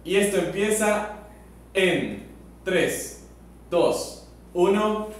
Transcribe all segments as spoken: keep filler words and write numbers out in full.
Y esto empieza en tres, dos, uno,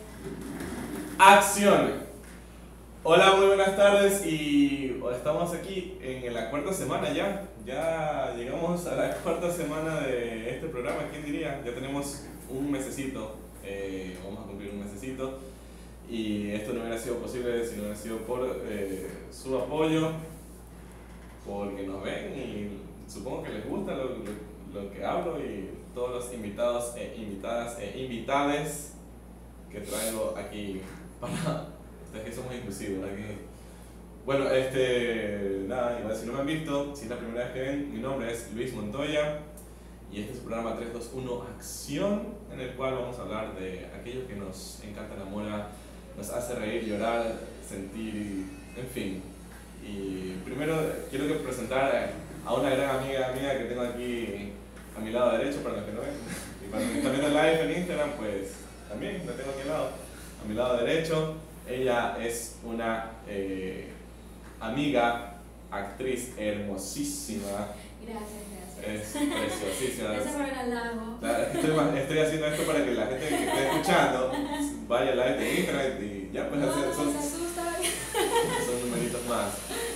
acción. Hola, muy buenas tardes y estamos aquí en la cuarta semana ya. Ya llegamos a la cuarta semana de este programa, ¿quién diría? Ya tenemos un mesecito, eh, vamos a cumplir un mesecito. Y esto no hubiera sido posible si no hubiera sido por eh, su apoyo, porque nos ven y supongo que les gusta lo, lo, lo que hablo y todos los invitados e invitadas e invitades que traigo aquí para ustedes, que somos inclusivos aquí. Bueno, este, nada, igual si no me han visto, si es la primera vez que ven, mi nombre es Luis Montoya y este es el programa tres dos uno Acción, en el cual vamos a hablar de aquello que nos encanta la mola, nos hace reír, llorar, sentir, en fin. Y primero quiero que presentar a una gran amiga mía que tengo aquí a mi lado derecho, para los que no ven, y para los que están viendo live en Instagram, pues también la tengo aquí al lado, a mi lado derecho. Ella es una eh, amiga, actriz hermosísima. Gracias, Es gracias. preciosísima. Gracias por el halago. La- Estoy, estoy haciendo esto para que la gente que esté escuchando vaya al live de Instagram y ya pues No, hacer no, son, se asusta. son numeritos más.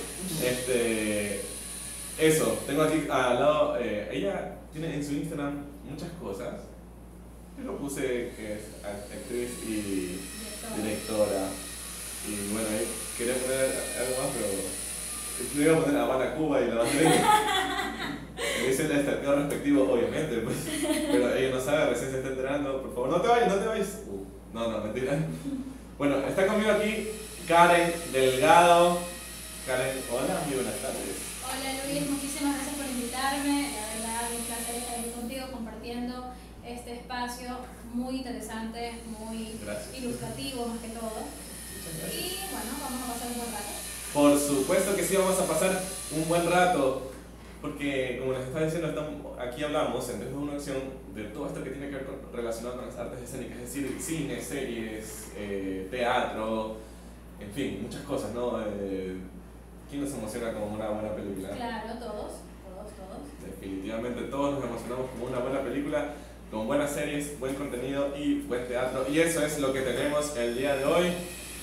Este, eso, tengo aquí al lado, eh, ella tiene en su Instagram muchas cosas. Yo lo puse que es actriz y directora. Y bueno, ahí quería poner algo más, pero no iba a poner Habana, Cuba y la bandera. Me dice el estalqueo respectivo, obviamente, pues. Pero ella no sabe, recién se está enterando. Por favor, no te vayas, no te vayas. Uh, no, no, mentira. Bueno, está conmigo aquí Karen Delgado. Karen, hola, muy buenas tardes. Hola Luis, muchísimas gracias por invitarme. La verdad, un placer estar aquí contigo compartiendo este espacio muy interesante, muy Gracias. ilustrativo más que todo. Muchas gracias. Y bueno, vamos a pasar un buen rato. Por supuesto que sí, vamos a pasar un buen rato. Porque, como les estaba diciendo, estamos, aquí hablamos en tres dos uno Acción de todo esto que tiene que ver con, relacionado con las artes escénicas, es decir, cine, series, eh, teatro, en fin, muchas cosas, ¿no? Eh, ¿Quién nos emociona como una buena película? Claro, todos, todos, todos. Definitivamente todos nos emocionamos como una buena película, con buenas series, buen contenido y buen teatro. Y eso es lo que tenemos el día de hoy.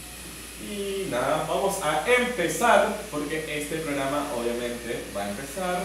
Y nada, vamos a empezar, porque este programa obviamente va a empezar.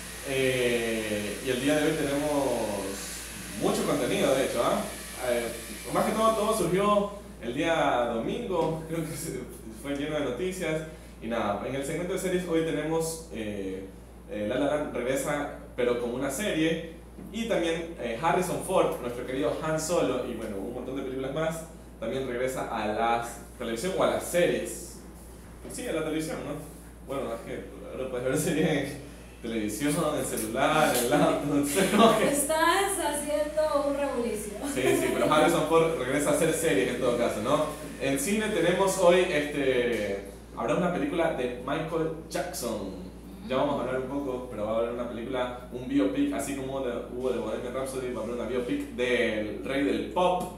Eh, y el día de hoy tenemos mucho contenido, de hecho. ¿eh? Eh, más que todo, todo surgió el día domingo, creo que fue lleno de noticias. Y nada, en el segmento de series hoy tenemos eh, eh, La La Land regresa, pero como una serie. Y también eh, Harrison Ford, nuestro querido Han Solo, y bueno, un montón de películas más, también regresa a la televisión o a las series. Sí, a la televisión, ¿no? Bueno, es que ahora puedes ver series en televisión, en celular, en laptop, no sé cómo que... Estás haciendo un revolucio. Sí, sí, pero Harrison Ford regresa a hacer series en todo caso, ¿no? En cine tenemos hoy, este, habrá una película de Michael Jackson. Ya vamos a hablar un poco, pero va a haber una película, un biopic, así como hubo de Bohemian Rhapsody, va a haber una biopic del rey del pop.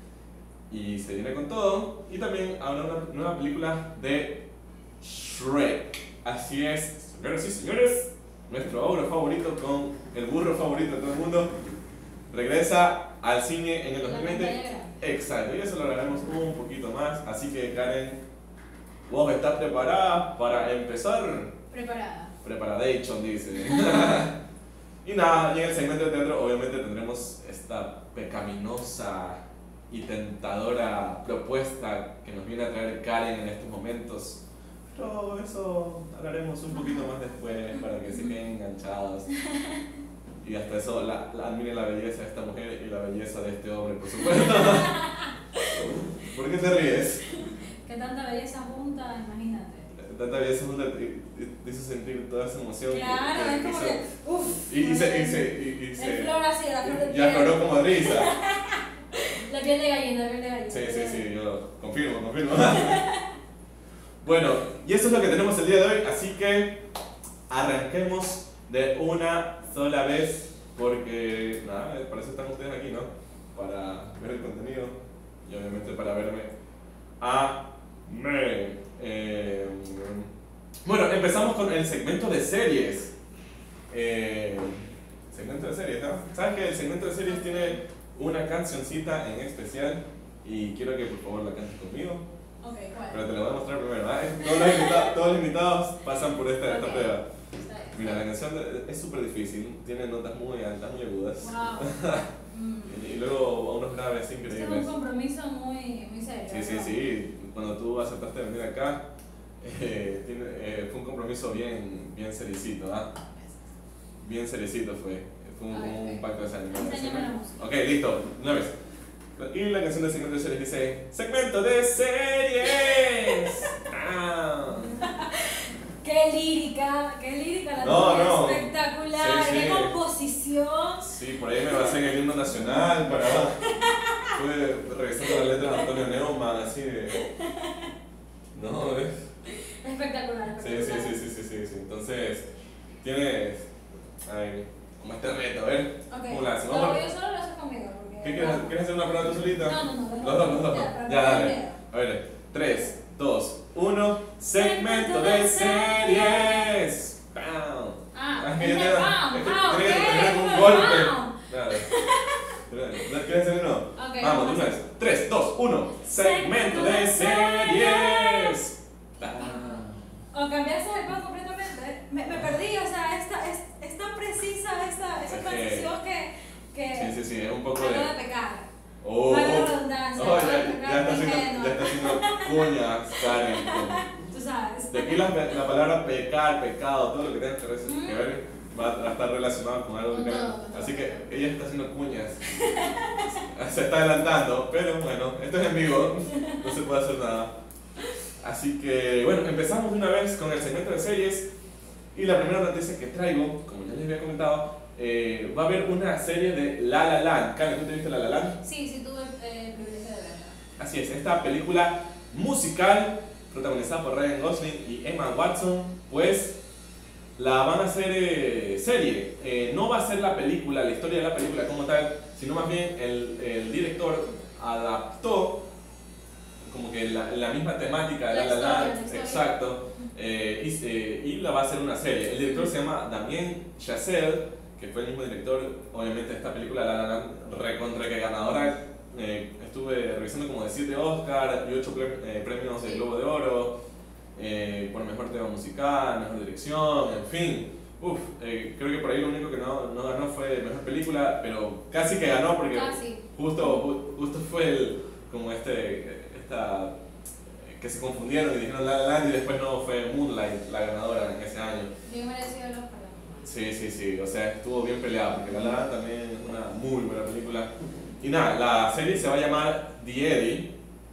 Y se viene con todo. Y también habrá una nueva película de Shrek. Así es, señoras y señores, nuestro ogro favorito con el burro favorito de todo el mundo regresa al cine en el dos mil veinte. Exacto, y eso lo hablaremos un poquito más. Así que Karen, ¿vos estás preparada para empezar? Preparada. Preparadation, dice. Y nada, y en el segmento de teatro obviamente tendremos esta pecaminosa y tentadora propuesta que nos viene a traer Karen en estos momentos. Pero eso hablaremos un poquito más después para que se queden enganchados. Y hasta eso, la, la, admiren la belleza de esta mujer y la belleza de este hombre, por supuesto. ¿Por qué te ríes? Que tanta belleza junta, imagínate. Tanta belleza junta te, te hizo sentir toda esa emoción. Claro, que, es que como hizo, que, uff. y, y se, y se, y, y El se, flor así, la flor de y piel. afloró como risa. La piel de gallina, la piel de gallina. Sí, sí, sí, yo confirmo, confirmo. Bueno, y eso es lo que tenemos el día de hoy, así que arranquemos de una sola vez, porque nada, para eso están ustedes aquí, ¿no? Para ver el contenido y obviamente para verme a mí. Eh, bueno, empezamos con el segmento de series. Eh, segmento de series, ¿no? ¿Sabes que el segmento de series tiene una cancioncita en especial? Y quiero que por favor la cantes conmigo. Ok, ¿cuál? Pero te lo voy a mostrar primero, ¿ah? Todos los invitados, todos los invitados pasan por esta, esta Ok. prueba. Está bien. Mira, la canción de- es súper difícil, tiene notas muy altas, muy agudas. Wow. Mm. Y luego unos graves Este es un increíbles. compromiso muy, muy serio. Sí, sí, ¿no? sí. Cuando tú aceptaste venir acá, eh, tiene- eh, fue un compromiso bien, bien seriecito, ¿ah? Bien seriecito fue. Fue un, Ok, como un ok. pacto de sangre. Enséñame la música. Ok, listo, una vez. Y la canción del segmento de series dice: ¡Segmento de series! Ah. ¡Qué lírica! ¡Qué lírica! La No, tuya, no. espectacular. Sí, ¡Qué sí. composición! Sí, por ahí me basé en el himno nacional para. Estuve revisando las letras de Antonio Neumann, así de. No, ¿ves? Espectacular. Sí, sí, espectacular. sí, sí, sí, sí, sí. Entonces, tienes. Ay, como este reto, a ver. Ok. ¿Cómo la hacemos? No, yo solo lo haces conmigo. Porque... ¿Qué quieres, ¿Quieres hacer una prueba tú solita? No, no, no. Los dos, los dos. Ya, para Ya, no tener dale. miedo. A ver, tres, dos, uno. Segmento de series. ¡Pam! Ah, Es que yo es te- de pound. es que Ah, quería- ok, quería un fue golpe. pound. Dale. ¿No quieres hacer uno? Ok, Vamos, de vamos. una vez. tres, dos, uno. Segmento de series. ¡Pam! O cambiaste el pan completamente. Me, me perdí, o sea, esta, es, es tan precisa esta, esa Es que- transición que. que Sí, sí, sí, es un poco Algo de. de pecar. Oh, Valga la oh. redundancia. Oh, algo ya, de ya pecar está haciendo, ingenuo. ya está haciendo cuñas, Karen. con- Tú sabes. De aquí la, la palabra pecar, pecado, todo lo que tenga que ver, Mm. que ver va a estar relacionado con algo Con que todo, Karen. con todo. Así que ella está haciendo cuñas. Se está adelantando, pero bueno, esto es en vivo, no se puede hacer nada. Así que bueno, empezamos de una vez con el segmento de series. Y la primera noticia que traigo, como ya les había comentado, eh, va a haber una serie de La La Land. Karen, ¿tú te viste La La Land? Sí, sí, tuve eh, el privilegio de verla. Así es, esta película musical protagonizada por Ryan Gosling y Emma Watson, pues la van a hacer eh, serie. Eh, no va a ser la película, la historia de la película como tal, sino más bien el, el director adaptó como que la, la misma temática de La La La historia, Land, la historia. exacto, eh, y, eh, y la va a hacer una serie. El director se llama Damien Chazelle, que fue el mismo director, obviamente, de esta película La La Land, recontra que ganadora. Eh, estuve revisando como de siete Oscar y ocho premios de Globo de Oro, eh, por mejor tema musical, mejor dirección, en fin. Uf, eh, creo que por ahí lo único que no, no ganó fue mejor película, pero casi que ganó porque Casi. justo, ju- justo fue el, como este, esta, que se confundieron y dijeron La La Land y después no fue Moonlight la ganadora en ese año. Bien merecido los premios. Sí, sí, sí, o sea, estuvo bien peleado porque La La Land también es una muy buena película. Y nada, la serie se va a llamar The Eddie.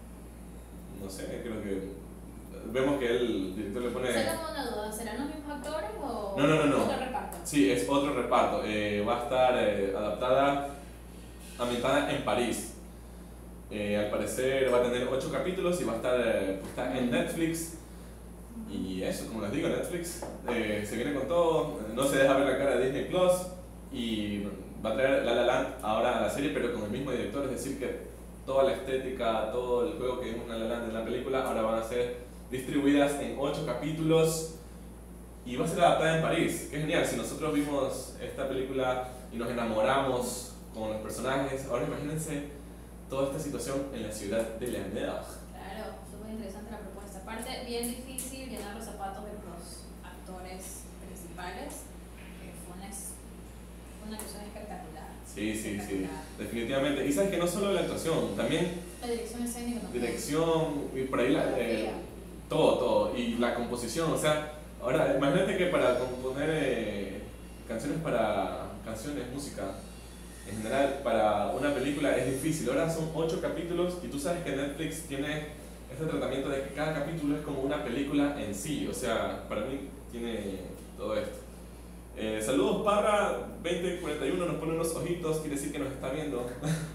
No sé, creo que vemos que el director le pone... Solo tengo una duda, ¿serán los mismos actores o No, no, no, no. otro reparto? Sí, es otro reparto. Eh, va a estar eh, adaptada, ambientada en París. Eh, al parecer va a tener ocho capítulos y va a estar eh, puesta en Netflix. Y eso, como les digo, Netflix eh, se viene con todo, no se deja ver la cara de Disney Plus y va a traer La La Land ahora a la serie, pero con el mismo director, es decir, que toda la estética, todo el juego que vimos en La La Land en la película ahora van a ser distribuidas en ocho capítulos y va a ser adaptada en París. Qué genial, si nosotros vimos esta película y nos enamoramos con los personajes, ahora imagínense toda esta situación en la ciudad de La Mer. Claro, súper interesante la propuesta. Aparte, bien difícil llenar los zapatos de los actores principales, que fue una, ex- una actuación espectacular. Sí, sí, sí, Espectacular. definitivamente. Y sabes que no solo la actuación, también La dirección escénica también. dirección y por ahí la, eh, todo, todo. Y la composición, o sea, ahora imagínate que para componer eh, canciones para canciones, música, en general para una película es difícil. Ahora son ocho capítulos y tú sabes que Netflix tiene este tratamiento de que cada capítulo es como una película en sí. O sea, para mí tiene todo esto. Eh, saludos Parra veinte cuarenta y uno, nos pone unos ojitos, quiere decir que nos está viendo.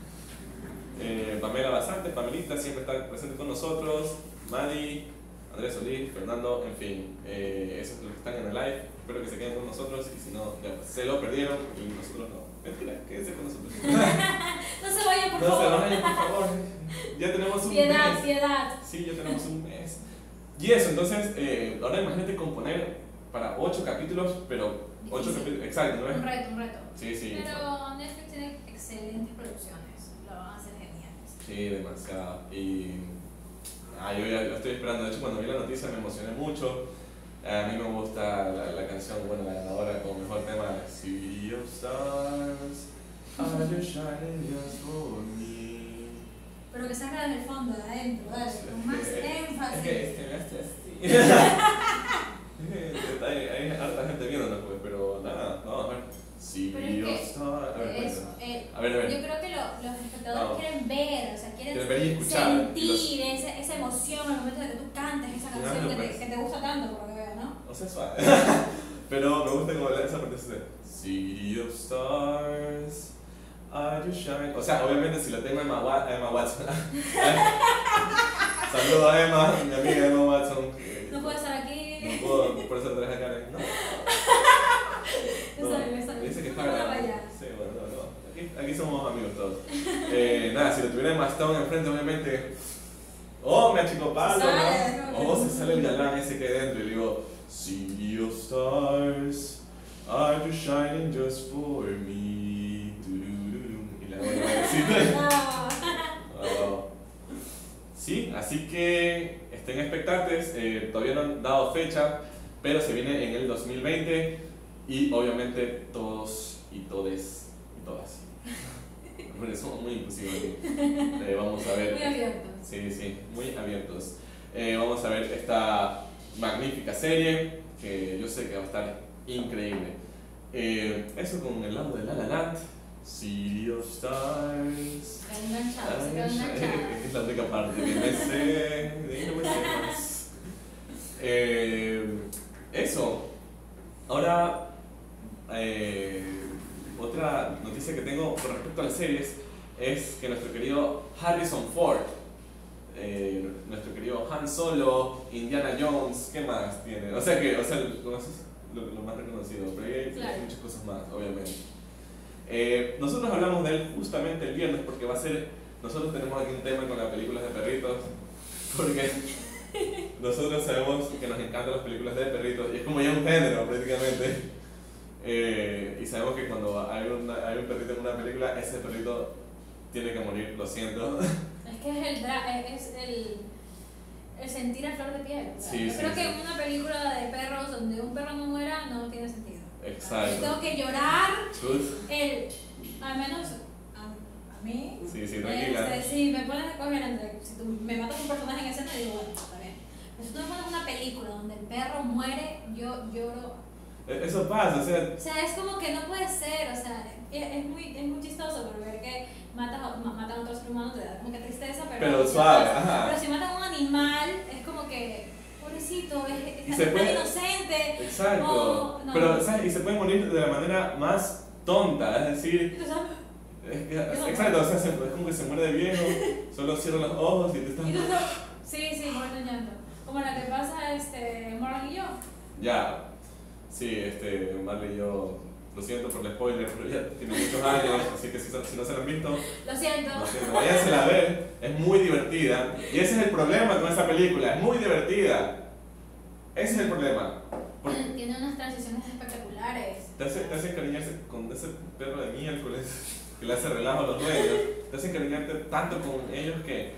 eh, Pamela Basante, Pamelita siempre está presente con nosotros. Madi, Andrés Solís, Fernando, en fin, eh, esos los que están en el live, espero que se queden con nosotros y si no, ya, se lo perdieron y nosotros no. Mentira, quédense con nosotros. No se vayan, por No se favor. vayan, por favor. Ya tenemos un Piedad, mes. piedad. Sí, ya tenemos un mes. Y eso, entonces, eh, ahora imagínate componer para ocho capítulos, pero ocho capítulos, exacto, ¿no es? Un reto, un reto. Sí, sí. Pero Netflix tiene excelentes producciones, lo van a hacer geniales. Sí, demasiado. Y ah, yo ya lo estoy esperando. De hecho, cuando vi la noticia me emocioné mucho. A mí me gusta la, la canción, bueno, la ganadora como mejor tema, City of Stars, are you shining just for me. Pero que salga desde el fondo, de adentro, dale, con más énfasis. Es que, es que me hace así. hay, hay harta gente viéndonos, pues, pero nada, vamos a ver. City Pero of es Stars. A ver, que eso, cuéntame. eh, A ver, a ver. yo creo que lo, los espectadores Vamos. quieren ver, o sea, quieren, Quieren ver y escuchar. sentir ese, esa emoción al momento de que tú cantes esa Claro, canción que, pues. te, que te gusta tanto, por lo que veo, ¿no? O sea, suave. Pero me gusta como esa parte de City of Stars, are you shining? O sea, obviamente si lo tengo a Emma, Wa- a Emma Watson. Saludo a Emma, mi amiga Emma Watson. que No puedo estar aquí. No puedo, por eso te traje acá. No. Me No, sale, me sale. dice que está No, grabando. vaya. Sí, bueno, no, no. Aquí, aquí somos amigos todos. Eh, nada, si lo tuviera Emma Stone enfrente, obviamente. Oh, me achicopalo, Sale, ¿no? no, O no. se sale el galán ese que hay dentro y le digo, City of Stars, are you shining just for me? Turururum. Y le hago la vocecita. No. Oh. Sí, así que estén expectantes, eh, todavía no han dado fecha, pero se viene en el dos mil veinte y obviamente todos y todes y todas. Bueno, somos muy inclusivos aquí. Eh, vamos a ver. Muy abierto. Sí, sí, muy abiertos. Eh, vamos a ver esta magnífica serie que yo sé que va a estar increíble. Eh, eso con el lado de La La Land, City of Stars. Se quedó enganchado, se Ay, quedó enganchado. es la única parte que me sé, de ahí no me sé más. Eh, eso. Ahora, eh, otra noticia que tengo con respecto a las series es que nuestro querido Harrison Ford, eh, nuestro querido Han Solo, Indiana Jones, ¿qué más tiene? O sea que, o sea, lo, lo, lo más reconocido, pero hay, Claro. hay muchas cosas más, obviamente. Eh, nosotros hablamos de él justamente el viernes porque va a ser, nosotros tenemos aquí un tema con las películas de perritos, porque nosotros sabemos que nos encantan las películas de perritos y es como ya un género prácticamente. Eh, y sabemos que cuando hay, una, hay un perrito en una película, ese perrito tiene que morir, lo siento. Es que es el, dra es el, el sentir a flor de piel. O sea, Sí, yo sí, creo sí. que una película de perros donde un perro no muera no tiene sentido. Exacto. Yo tengo que llorar, Truth. el, al menos a, a mí. Sí, sí, tranquila. Este, si me pones a escoger entre, si tú me matas un personaje en escena, digo, bueno, está bien. Pero si tú me pones una película donde el perro muere, yo lloro. E- Eso pasa, o sea, O sea, es como que no puede ser, o sea, es, es muy, es muy chistoso por ver que matas a, ma- matan a otro ser humano, te da como que tristeza, pero... Pero suave, ajá. Pero si matan a un animal, es como que, pobrecito, es, Y es se tan puede- inocente. exacto. Oh, no. Pero, ¿sabes? Y se puede morir de la manera más tonta, es decir, Y tú sabes, es que- exacto, o sea, se- es como que se muere de viejo, solo cierra los ojos y te estás... y tú sabes, sí, sí, muerto en llanto. Como la que pasa, este, Morgan y yo. Ya, sí, este, Marley y yo, lo siento por el spoiler, pero ya tiene muchos años, así que si, si no se lo han visto, Lo siento. lo siento, váyansela a ver, es muy divertida. Y ese es el problema con esa película, es muy divertida. Ese es el problema. Porque Tiene unas transiciones espectaculares. te hace, te hace encariñarse con ese perro de miércoles que le hace relajo a los dueños, te hace encariñarte tanto con ellos que,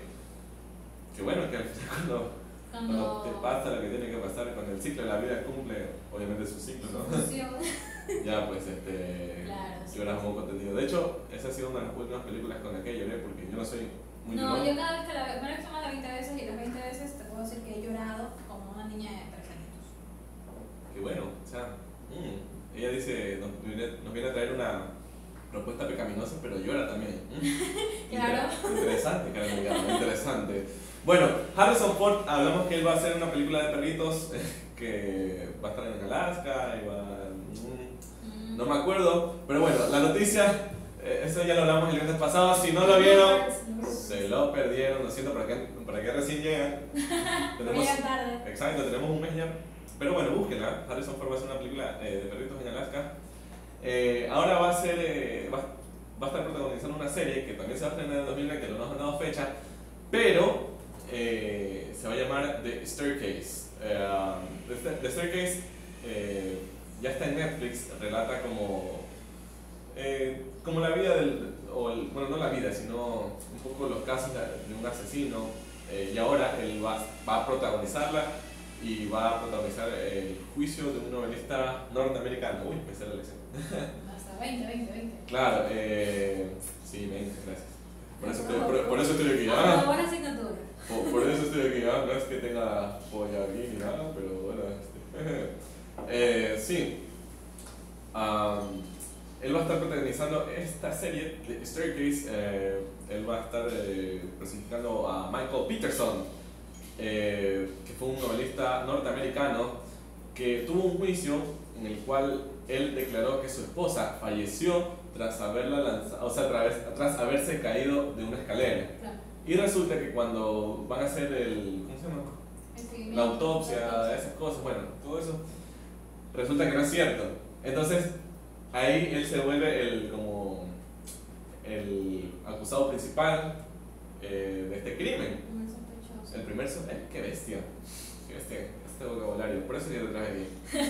que bueno, que al final cuando, cuando te pasa lo que tiene que pasar, cuando el ciclo de la vida cumple, obviamente su ciclo, ¿no? Función. Ya, pues, este, Claro, sí. lloras un poco contenido. De hecho, esa ha sido una de las últimas películas con las que lloré, porque yo no soy muy No, llorón. yo cada vez que la veo, me la he visto más de veinte veces y las veinte veces te puedo decir que he llorado como una niña de tres años. Que bueno, o sea, mm, ella dice, nos viene, nos viene a traer una propuesta pecaminosa, pero llora también. Mm. Claro. Inter- interesante, Karen Delgado, interesante. Bueno, Harrison Ford, hablamos que él va a hacer una película de perritos que va a estar en Alaska y va... mm, no me acuerdo, pero bueno, la noticia, eh, eso ya lo hablamos el viernes pasado, si no lo vieron, se lo perdieron, lo siento, para que, para que recién llegan. Tenemos, Llegan tarde. exacto, tenemos un mes ya. Pero bueno, búsquenla. Harrison Ford va a hacer una película eh, de perritos en Alaska. Eh, ahora va a ser, eh, va, va a estar protagonizando una serie que también se va a estrenar en el dos mil veinte, no nos han dado fecha, pero eh, se va a llamar The Staircase. Eh, The, Sta- The Staircase, eh, ya está en Netflix, relata como, eh, como la vida del, o el, bueno, no la vida, sino un poco los casos de, de un asesino, eh, y ahora él va, va a protagonizarla y va a protagonizar el juicio de un novelista norteamericano. Uy, empecé la lección. Hasta veinte, veinte, veinte. Claro, eh, sí, veinte, gracias. Por eso estoy, por, por eso estoy aquí. Ah, Ah, buena asignatura. por, por eso estoy aquí. Ah, no es que tenga polla aquí ni nada, pero bueno. Este, eh, sí. Um, él va a estar protagonizando esta serie de Staircase. Eh, él va a estar eh, personificando a Michael Peterson, eh, que fue un novelista norteamericano que tuvo un juicio en el cual él declaró que su esposa falleció tras haberla lanzado, o sea, tras, tras haberse caído de una escalera. Claro. Y resulta que cuando van a hacer el, ¿cómo se llama? El La seguimiento, autopsia, la autopsia. esas cosas, bueno, todo eso, resulta que no es cierto. Entonces, ahí él se vuelve el, como, el acusado principal eh, de este crimen. Un sospechoso. El primer so- eh, qué bestia, qué bestia este vocabulario, por eso yo lo traje aquí.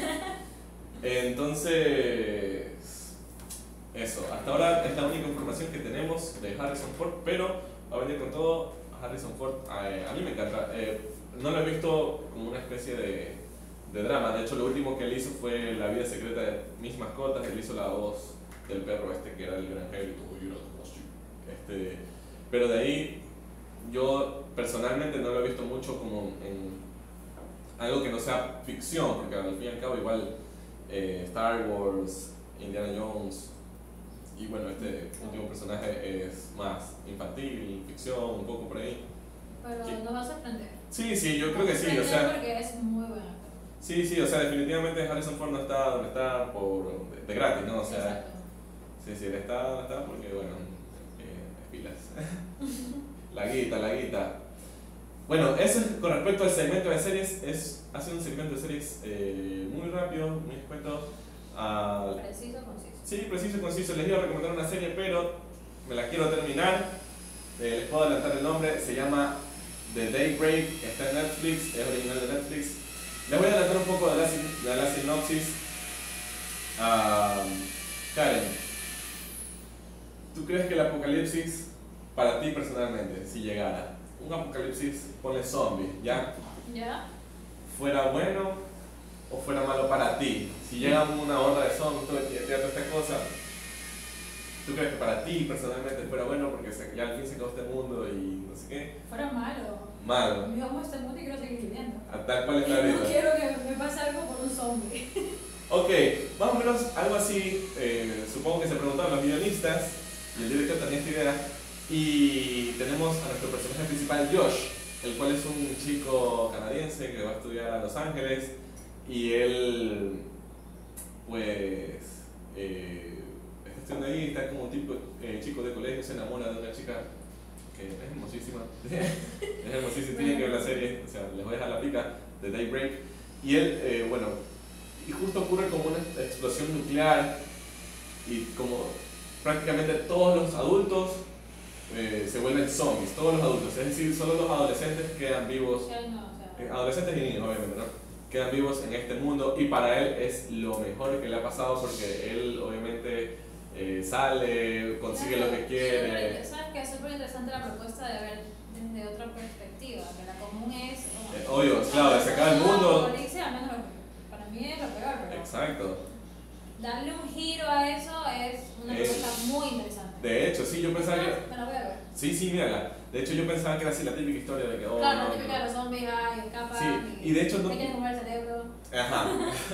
Entonces, eso, hasta ahora es la única información que tenemos de Harrison Ford, pero va a venir con todo. Harrison Ford, a, a mí me encanta. Eh, no lo he visto como una especie de, de drama, de hecho lo último que él hizo fue La vida secreta de mis mascotas. Él hizo la voz del perro este que era el granjero y todo, y era como así. Este, pero de ahí yo personalmente no lo he visto mucho como en algo que no sea ficción, porque al fin y al cabo igual eh, Star Wars, Indiana Jones y bueno, este último personaje es más infantil, ficción, un poco por ahí. Pero ¿Qué? nos va a sorprender. Sí, sí, yo creo que sí, o Sorprender sea, porque es muy buen actor. sí, sí, o sea, definitivamente Harrison Ford no está donde está por, de, de gratis, ¿no? O sea, Exacto. sí, sí, él está donde está porque, bueno, eh, pilas. La guita, la guita. Bueno, eso es con respecto al segmento de series, es, ha sido un segmento de series eh, muy rápido, muy escueto. Uh, Preciso, conciso. sí, preciso y conciso. Les iba a recomendar una serie, pero me la quiero terminar. Eh, les puedo adelantar el nombre, se llama The Daybreak, está en Netflix, es original de Netflix. Les voy a adelantar un poco de la, de la sinopsis. Uh, Karen, ¿tú crees que el apocalipsis, para ti personalmente, si llegara, un apocalipsis, ponle zombie, ¿ya? ¿Ya? ¿Fuera bueno o fuera malo para ti? Si llega una horda de zombies, todo el día, toda esta cosa, ¿tú crees que para ti personalmente fuera bueno porque se, ya al fin se acabó este mundo y no sé qué? Fuera malo. Malo. Yo amo este mundo y quiero seguir viviendo. A tal cual está No ahorita. quiero que me pase algo por un zombie. Ok, más o menos algo así, eh, supongo que se preguntaron los guionistas y el director tenía esta idea. Y tenemos a nuestro personaje principal, Josh, el cual es un chico canadiense que va a estudiar a Los Ángeles y él, pues, eh, está estudiando ahí, está como un tipo, eh, chico de colegio, se enamora de una chica que es hermosísima, es hermosísima, tienen que ver la serie, o sea, les voy a dejar la pica de Daybreak. Y él, eh, bueno, y justo ocurre como una explosión nuclear y como prácticamente todos los adultos eh, se vuelven zombies, todos los adultos, es decir, solo los adolescentes quedan vivos, Ya no, o sea, eh, adolescentes y niños obviamente, ¿no? Quedan vivos en este mundo y para él es lo mejor que le ha pasado porque él obviamente eh, sale, consigue lo que quiere. Súper- ¿Sabes qué? Es súper interesante la propuesta de ver desde otra perspectiva, que la común es... oh, Eh, obvio, claro, se acaba el mundo. Apocalipsis, al menos lo- para mí es lo peor, pero Exacto. darle un giro a eso es una Es- propuesta muy interesante. De hecho, sí, yo pensaba que... Ah, me la voy a ver. Sí, sí, mírala. De hecho, yo pensaba que era así la típica historia de que... Oh, Claro, no, la típica no. de los zombies, ay, escapan Sí, y, y de hecho no- te quieren comer el cerebro. Ajá.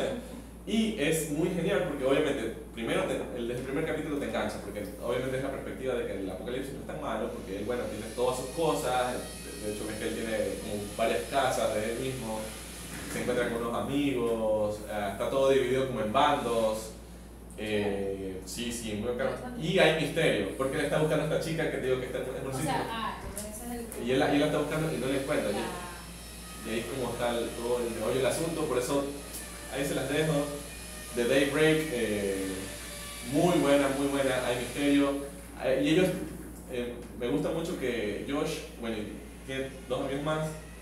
Y es muy genial porque obviamente, primero, te- el, desde el primer capítulo te engancha, porque obviamente es la perspectiva de que el apocalipsis no es tan malo, porque él, bueno, tiene todas sus cosas, de, de hecho ves que él tiene como varias casas de él mismo, se encuentra con unos amigos, eh, está todo dividido como en bandos. Eh, sí, sí, muy bacán. Y hay misterio, porque él está buscando a esta chica que te digo que está en O un sea, ah, entonces ese es el... y él, y él la está buscando y no le encuentra. la- Y, y ahí es como está el, todo el meollo del asunto, por eso ahí se las dejo. The Daybreak, eh, muy buena, muy buena, hay misterio. Eh, y ellos, eh, me gusta mucho que Josh, bueno, y tiene dos amigos más,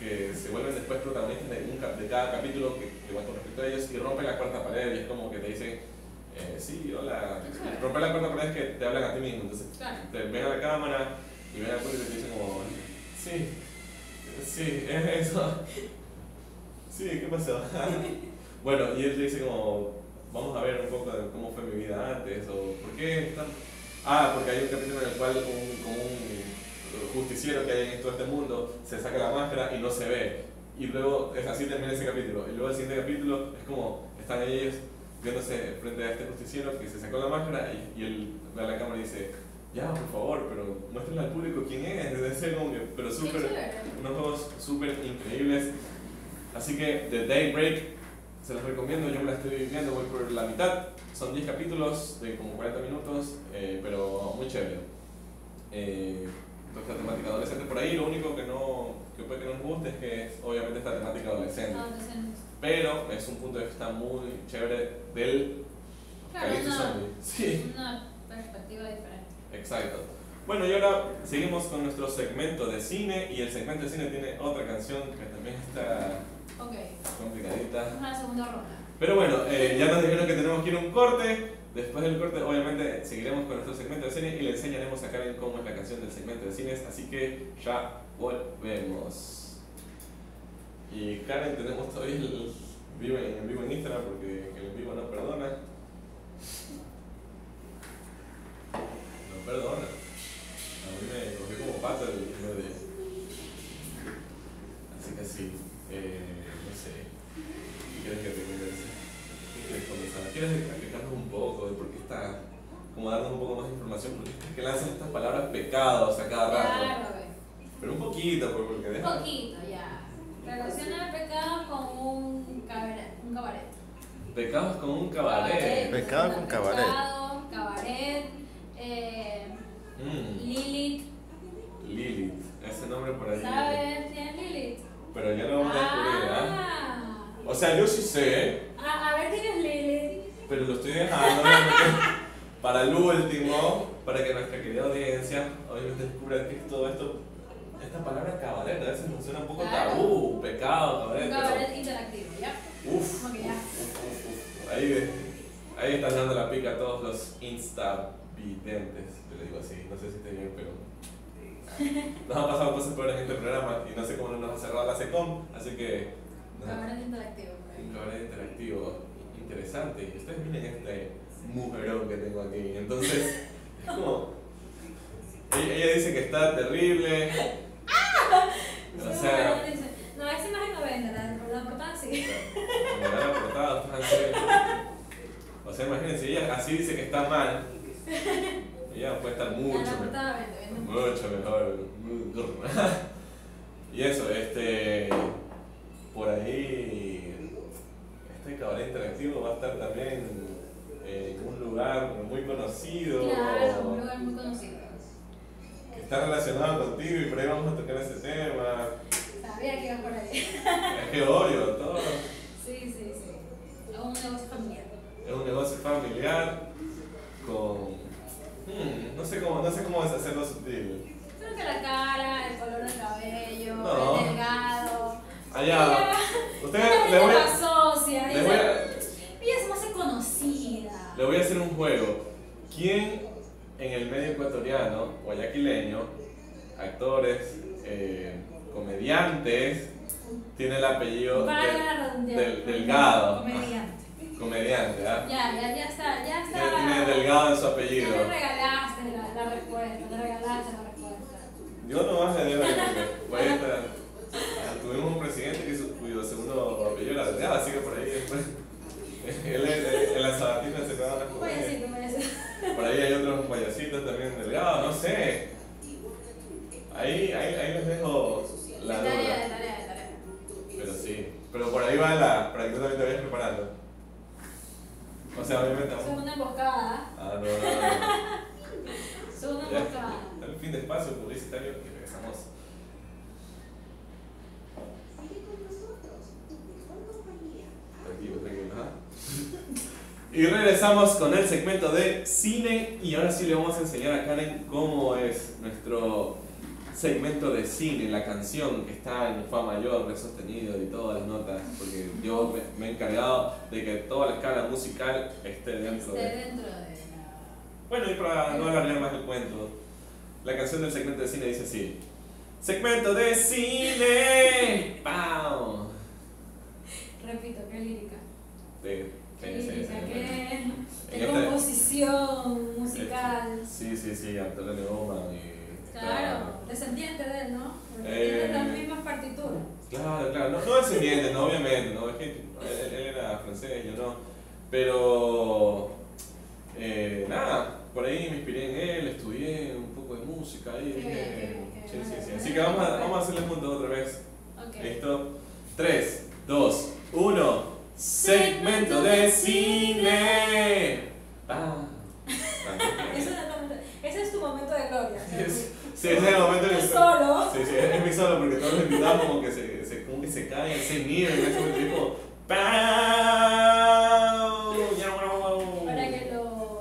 que se vuelven después protagonistas de, un, cap- de cada capítulo que, que van con respecto a ellos y rompen la cuarta pared y es como que te dicen, eh, sí, hola, romper la cuarta pared es que te hablan a ti mismo, entonces Claro. te ven a la cámara y ven al público y te dicen como, sí, sí, es eso, sí, ¿qué pasó? Bueno, y él te dice como, vamos a ver un poco de cómo fue mi vida antes o por qué están... Ah, porque hay un capítulo en el cual un, como un justiciero que hay en todo este mundo se saca la máscara y no se ve. Y luego, es así termina ese capítulo. Y luego el siguiente capítulo es como, están ellos viéndose frente a este justiciero que se sacó la máscara y, y él ve a la cámara y dice, ya, por favor, pero muéstrenle al público quién es. Debe ser como que, pero súper, unos juegos súper increíbles. Así que The Daybreak, se los recomiendo, yo me la estoy viendo, voy por la mitad. Son diez capítulos de como cuarenta minutos, eh, pero muy chévere. Eh, toda esta temática adolescente por ahí, lo único que no que puede que no nos guste es que es obviamente esta temática adolescente. Adolescentes. Pero es un punto de vista muy chévere del Claro, apocalipsis una, zombie. Sí, una perspectiva diferente. exacto. Bueno, y ahora seguimos con nuestro segmento de cine y el segmento de cine tiene otra canción que también está Ok, complicadita. vamos a la segunda ronda. Pero bueno, eh, ya nos dijeron que tenemos que ir a un corte. Después del corte, obviamente, seguiremos con nuestro segmento de cine y le enseñaremos a Karen cómo es la canción del segmento de cines. Así que ya volvemos. Y Karen, tenemos todavía el vivo en, en vivo en Instagram porque el en vivo no perdona. No perdona. A mí me cogió como pata el primer día. Así que sí, eh, no sé. ¿Qué quieres que te converse? ¿Quieres conversar? ¿Quieres explicarnos un poco de por qué está, como darnos un poco más de información? Porque es que lanzan estas palabras pecados a cada rato. Claro, ve. Pero un poquito, pues, porque Un deja. poquito, ya. Relaciona el pecado con un cabaret. Un cabaret. Pecados con un cabaret. Pecado con cabaret. Pecado, cabaret, eh, Mm, Lilith. Lilith, ese nombre por ahí. ¿Sabes quién es Lilith? Pero ya lo vamos a descubrir, ¿ah? Ah. O sea, yo sí sé, A, a ver quién es Lilith. pero lo estoy dejando obviamente, para el último, para que nuestra querida audiencia obviamente descubra que es todo esto. Esta palabra cabaret a veces nos suena un poco Claro. tabú, pecado, cabaret. Un pero- cabaret interactivo, ¿ya? Uf, Como que uf, ya. uf, uf, uf. Ahí, ahí están dando la pica a todos los instavidentes, te lo digo así, no sé si está bien, pero nos han pasado cosas peores en este programa y no sé cómo nos ha cerrado la SECOM, así que no, Cabaret interactivo, por ahí. un cabaret interactivo interesante. Y ustedes miren este mujerón que tengo aquí, entonces es como, ella, ella dice que está terrible, o Sí, sea, bueno, dice, no, esa imagen no vende, la, la portada sí. como la portada, fíjense. O sea, imagínense, ella así dice que está mal. Ella puede estar mucho la mejor. portada vende, vende mucho. Mucho mejor. Y eso, este. Por ahí. Este cabaret interactivo va a estar también en un lugar muy conocido. Claro, un lugar muy conocido. Que está relacionado contigo y por ahí vamos a tocar ese tema. Sabía que iba por ahí. Es que obvio, todo. Sí, sí, sí. Es un negocio familiar. Es un negocio familiar con. hmm, no sé cómo, no sé cómo deshacerlo sutil. Creo que la cara, el color del cabello, No. el delgado. Allá. Ella- Ustedes ella le voy la a. asocia, Le dice, voy a, ella es más conocida. le voy a hacer un juego. ¿Quién en el medio ecuatoriano, guayaquileño, actores, eh, comediantes, tiene el apellido Para de- la redondear. del- delgado? Comediante. Comediante, ¿ah? Ya, ya, ya está, ya está. Tiene, tiene delgado en su Ya apellido. le regalaste la, la respuesta, le regalaste la respuesta. Yo nomás le debo porque fue esta- ah, tuvimos un presidente que su, cuyo segundo apellido era delgado, así que por ahí después. Él, él- en la sabatina se quedaba las comedias. Payasito, payasito. Por ahí hay otros payasitos también delgados, no sé. Ahí, ahí, ahí les dejo la De tarea, de duda. tarea, de tarea. Pero sí. Pero por ahí va la. Para que tú también te vayas preparando. O sea, obviamente. Eso es una emboscada. Ah, no, no, no. Eso es una Ya, emboscada. está el fin de espacio publicitario y regresamos. Tranquilo, tranquilo, ajá. Y regresamos con el segmento de cine y ahora sí le vamos a enseñar a Karen cómo es nuestro segmento de cine, la canción que está en fa mayor, re sostenido y todas las notas, porque yo me, me he encargado de que toda la escala musical esté dentro Esté de... dentro de la... Bueno, y para no alargar más el cuento, la canción del segmento de cine dice así: segmento de cine. ¡Pau! Repito, qué lírica. Sí, Qué sí, sí, lírica, sí. qué, En qué este- composición musical. Sí, sí, sí, Antonio Goma y... Claro, descendiente de él, ¿no? Porque Eh, tiene las mismas partituras. Claro, claro, no, no descendiente, no, obviamente, no, es que él, él era francés, yo no, pero eh, nada, por ahí me inspiré en él, estudié un poco de música ahí, Qué dije, bien, qué bien, qué sí, bien. sí, sí, así que vamos a, vamos a hacerle juntos otra vez, Ok. ¿listo? tres, dos, uno, segmento de cine. Ah. Eso no es- ese es tu momento de gloria. Es- Sí, ese es el momento en Tú el que... solo. Sí, sí, es mi solo porque todos los invitados como que se, se, como que se caen, se niegan, en ese momento tipo... ¡Pau! Para que lo.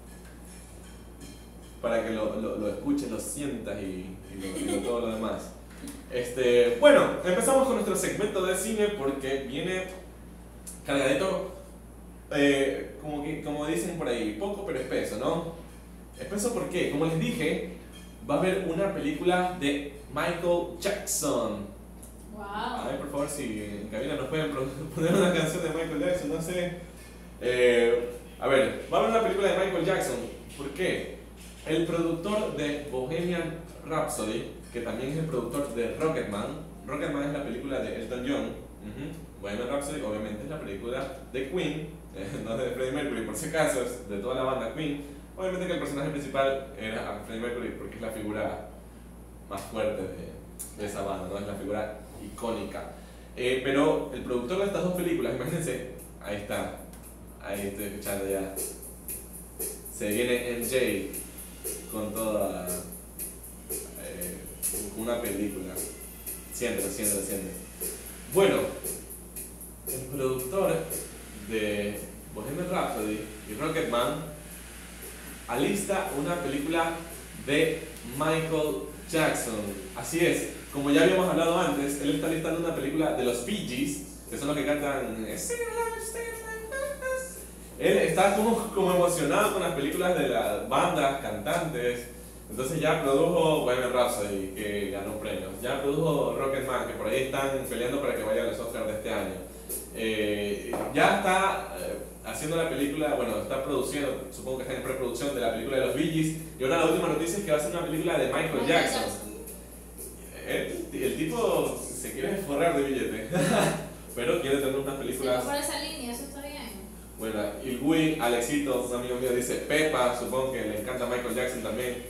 Para que lo, lo, lo escuches, lo sientas y, y, lo, y lo- todo lo demás. Este, bueno, empezamos con nuestro segmento de cine porque viene cargadito, eh, como, que, como dicen por ahí, poco pero espeso, ¿no? Espeso porque, como les dije, va a haber una película de Michael Jackson. A Wow. ver, por favor, si en cabina nos pueden pro- poner una canción de Michael Jackson, no sé. Eh, a ver, va a haber una película de Michael Jackson. ¿Por qué? El productor de Bohemian Rhapsody, que también es el productor de Rocketman. Rocketman es la película de Elton John. Ujú. Bohemian Rhapsody, obviamente, es la película de Queen, eh, no de Freddie Mercury, por si acaso, es de toda la banda Queen. Obviamente que el personaje principal era Freddie Mercury porque es la figura más fuerte de, de esa banda, ¿no? Es la figura icónica. Eh, pero el productor de estas dos películas, imagínense, ahí está, ahí estoy escuchando ya. Se viene M J con toda eh, una película. Siéntelo, siéntelo, siéntelo. Bueno, el productor de Bohemian Rhapsody y Rocketman alista una película de Michael Jackson. Así es, como ya habíamos hablado antes, él está listando una película de los Bee Gees, que son los que cantan Stay Alive, Stay Alive. Él está como, como emocionado con las películas de las bandas, cantantes. Entonces ya produjo Bohemian Rhapsody, que ganó premios. Ya produjo Rocketman, que por ahí están peleando para que vaya a los Oscars de este año. Eh, ya está eh, haciendo la película, bueno, está produciendo, supongo que está en preproducción de la película de los Bee Gees. Y ahora la última noticia es que va a ser una película de Michael Jackson. El, el tipo se quiere forrar de billete, pero quiere tener unas Si películas. va por esa línea, eso está bien. Bueno, y Gui, Alexito, un amigo mío, dice Pepa, supongo que le encanta Michael Jackson también.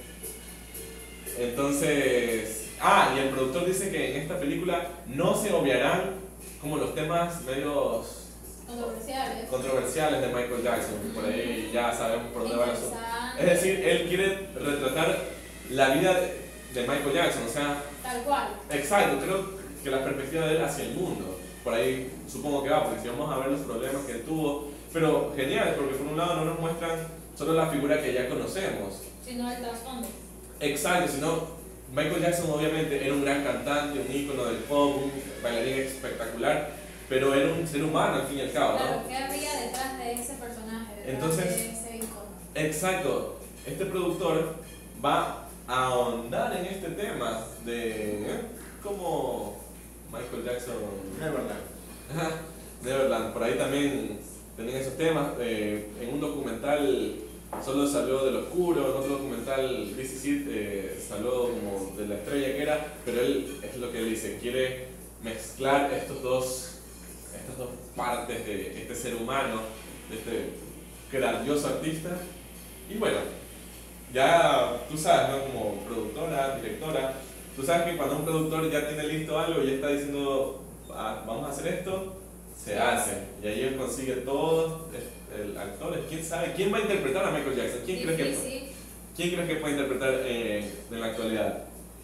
Entonces, ah, y el productor dice que en esta película no se obviarán como los temas medios Controversiales. controversiales de Michael Jackson, por ahí ya sabemos por dónde va el asunto. Interesante. Es decir, él quiere retratar la vida de, de Michael Jackson, o sea, Tal cual. exacto, creo que la perspectiva de él hacia el mundo, por ahí supongo que va, porque si vamos a ver los problemas que él tuvo, pero genial, porque por un lado no nos muestran solo la figura que ya conocemos, Sino el trasfondo. exacto, sino Michael Jackson obviamente era un gran cantante, un ícono del pop, un bailarín espectacular, pero era un ser humano al fin y al cabo, ¿no? Claro, ¿qué había detrás de ese personaje? Detrás Entonces- de ese icono. Exacto, este productor va a ahondar en este tema de ¿eh? cómo Michael Jackson... Neverland. Ajá, Neverland, por ahí también tenían esos temas. Eh, en un documental solo salió del oscuro, en otro documental This Is It, eh, salió como de la estrella que era, pero él es lo que él dice, quiere mezclar estos dos, estas dos partes de este ser humano, de este grandioso artista. Y bueno, ya tú sabes, ¿no? Como productora, directora, tú sabes que cuando un productor ya tiene listo algo y ya está diciendo, ah, vamos a hacer esto, se hace. Y ahí él consigue todo, el actor, quién sabe, quién va a interpretar a Michael Jackson, quién crees que, Difícil. quién crees que puede interpretar eh, en la actualidad.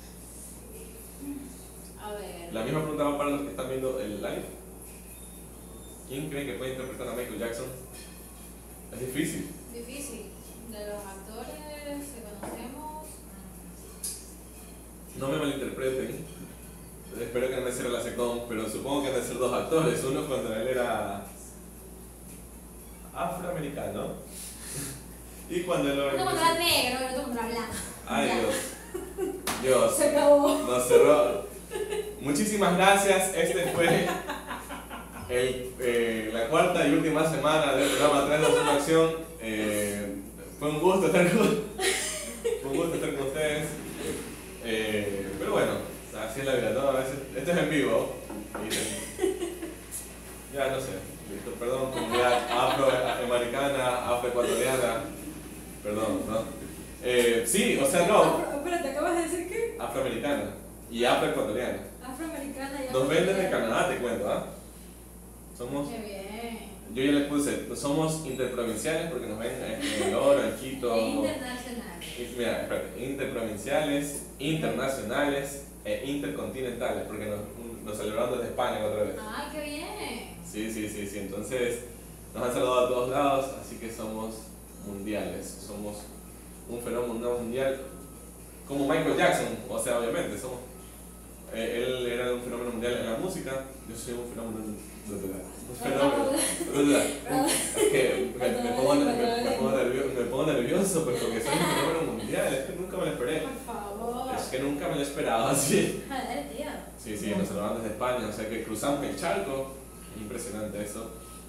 A ver. La misma pregunta va para los que están viendo el live. ¿Quién cree que puede interpretar a Michael Jackson? Es difícil. Difícil. De los actores que conocemos. no me malinterpreten, espero que no me cierre la secón, pero supongo que han de ser dos actores, uno cuando él era afroamericano y cuando él Uno cuando era negro y otro cuando era blanco. Ay Ya. Dios, Dios, Se acabó. nos cerró. Muchísimas gracias, este fue el, eh, la cuarta y última semana del programa tres dos uno Acción. Eh, fue un gusto estar con, fue un gusto estar con ustedes. Eh, pero bueno, así es la vida, ¿no? A veces, esto es en vivo. Y, ya no sé, listo, perdón, comunidad afroamericana, afroecuatoriana, perdón, ¿no? Eh, sí, o sea, no, Afro, espérate, ¿acabas de decir qué? afroamericana y afroecuatoriana. Afroamericana y Nos ven desde afroamericana. Canadá, te cuento, ¿ah? Somos, Qué bien. yo ya les puse, somos interprovinciales porque nos ven en El Oro, en Quito. E internacional. Y mira, espérate, interprovinciales, internacionales e intercontinentales, porque nos, nos celebraron desde España otra vez. Ay, qué bien. Sí, sí, sí, sí, entonces nos han saludado a todos lados, así que somos mundiales, somos un fenómeno mundial, como Michael Jackson, o sea, obviamente, somos, eh, él era un fenómeno mundial en la música, yo soy un fenómeno, un fenómeno, es que me, me pongo, me, me pongo nervioso, me pongo nervioso pues, porque soy un fenómeno mundial, es que nunca me lo esperé, Por favor. es que nunca me lo esperaba, sí. Joder, tío. Sí, sí, nos saludaban desde España, o sea que cruzamos el charco, impresionante eso.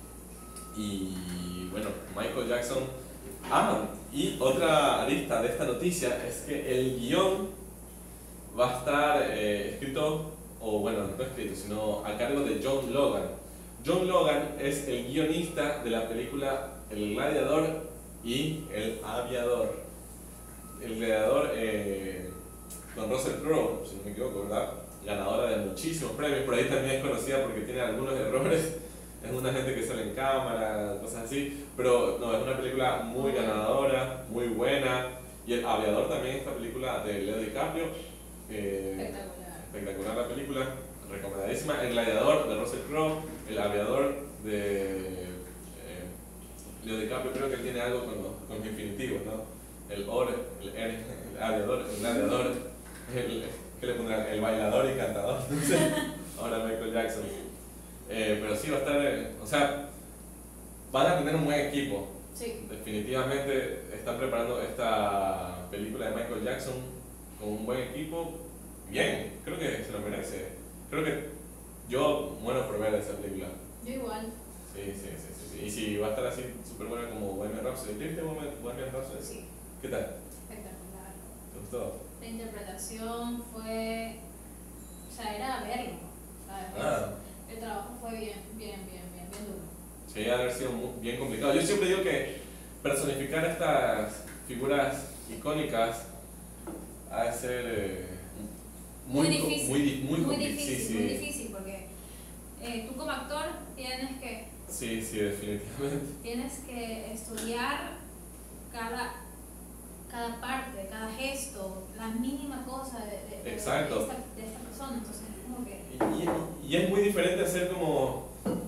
Y bueno, Michael Jackson. Ah, y otra arista de esta noticia es que el guión va a estar eh, escrito, o bueno, no escrito, sino a cargo de John Logan. John Logan es el guionista de la película El Gladiador y El Aviador. El Gladiador eh, con Russell Crowe, si no me equivoco, ¿verdad? Ganadora de muchísimos premios, por ahí también es conocida porque tiene algunos errores, es una gente que sale en cámara, cosas así, pero no, es una película muy ganadora, muy buena, y El Aviador también, esta película de Leo DiCaprio, eh, Espectacular. espectacular la película, recomendadísima. El Gladiador de Russell Crowe, El Aviador de eh, Leo DiCaprio, creo que él tiene algo con los, con los infinitivos, ¿no? El or, el, er, el aviador, el gladiador, el, ¿qué le pondrán? El bailador y cantador, no sé. Ahora Michael Jackson. Eh, pero sí va a estar, eh, o sea, van a tener un buen equipo. Sí. Definitivamente están preparando esta película de Michael Jackson con un buen equipo. Bien, creo que se lo merece. Creo que yo muero por ver esa película. Yo igual. Sí, sí, sí, sí, sí. Y si va a estar así súper buena como Bohemian Rhapsody. ¿Viste Bohemian Rhapsody? Sí. ¿Qué tal? Espectacular. ¿Te gustó? La interpretación fue. O sea, era verlo. ¿Sabes? Ah. El trabajo fue bien, bien, bien, bien, bien duro. Sí, ha de haber sido muy- bien complicado. Yo siempre digo que personificar estas figuras icónicas ha de ser eh, muy, Muy difícil. Muy, di- muy, Muy compli- difícil, sí, sí. muy difícil porque eh, tú como actor tienes que, Sí, sí, definitivamente. tienes que estudiar cada, cada parte, cada gesto, la mínima cosa de, de- de- Exacto. de esta, de esta persona. Entonces es como que. Y, y- y es muy diferente hacer como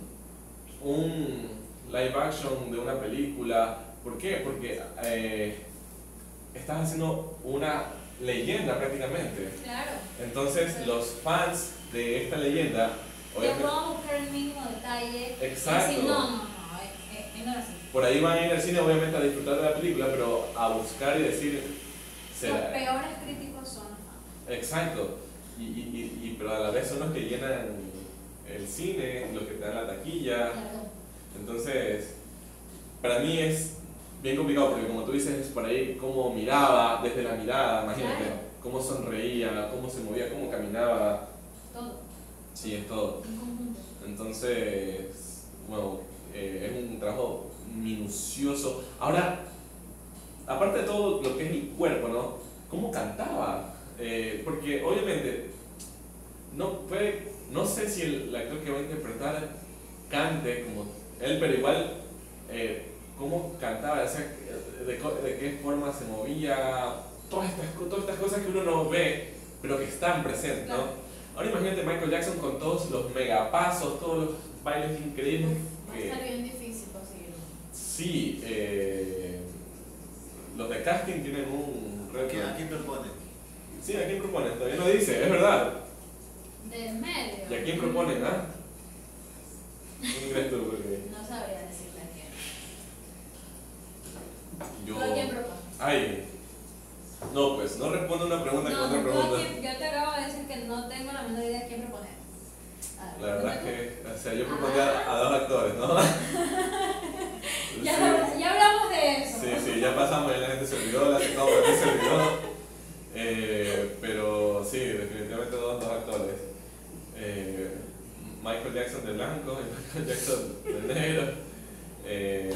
un live action de una película. ¿Por qué? Porque eh, estás haciendo una leyenda prácticamente. Claro. Entonces Sí. los fans de esta leyenda, Te obviamente, puedo buscar el mínimo detalle. Exacto. Y decir, no, no, no, eh, eh, no era así. por ahí van a ir al cine obviamente a disfrutar de la película, pero a buscar y decir, Los será. peores críticos son los fans. Exacto. Y, y, y, y- pero a la vez son los que llenan el cine, los que te dan la taquilla. Claro. Entonces, para mí es bien complicado porque como tú dices, por ahí cómo miraba, desde la mirada, imagínate, Claro. cómo sonreía, cómo se movía, cómo caminaba. Todo. Sí, es todo. En conjunto. Entonces, bueno, eh, es un trabajo minucioso. Ahora, aparte de todo lo que es el cuerpo, ¿no? ¿Cómo cantaba? Eh, porque obviamente, no, puede, no sé si el, el actor que va a interpretar cante como él, pero igual, eh, ¿cómo cantaba? O sea, de, co- de qué forma se movía, todas estas, co- todas estas cosas que uno no ve, pero que están presentes, ¿no? Claro. Ahora imagínate Michael Jackson con todos los megapasos, todos los bailes increíbles. Va a que- estar bien difícil conseguirlo. sí, eh, los de casting tienen un ¿A reto. quién, a quién propone? Sí, ¿a quién proponen? Todavía no dice, es verdad. Del medio. ¿Y a quién proponen, ah? ¿Quién crees tú? Porque No sabría decirle a quién. yo... ¿Tú a quién propones? Ay. No, pues, no respondo una pregunta con No, otra tú a pregunta. quién- yo te acabo de decir que no tengo la menor idea de quién proponer. A ver, La verdad es cuéntame. que, o sea, yo propondría a dos actores, ¿no? Ya, Sí. lo- ya hablamos de eso. Sí, sí, ya pasamos, ya la gente se olvidó, la no, para mí se olvidó. Eh, pero sí, definitivamente dos, dos actores. Eh, Michael Jackson de blanco y Michael Jackson de negro. Eh,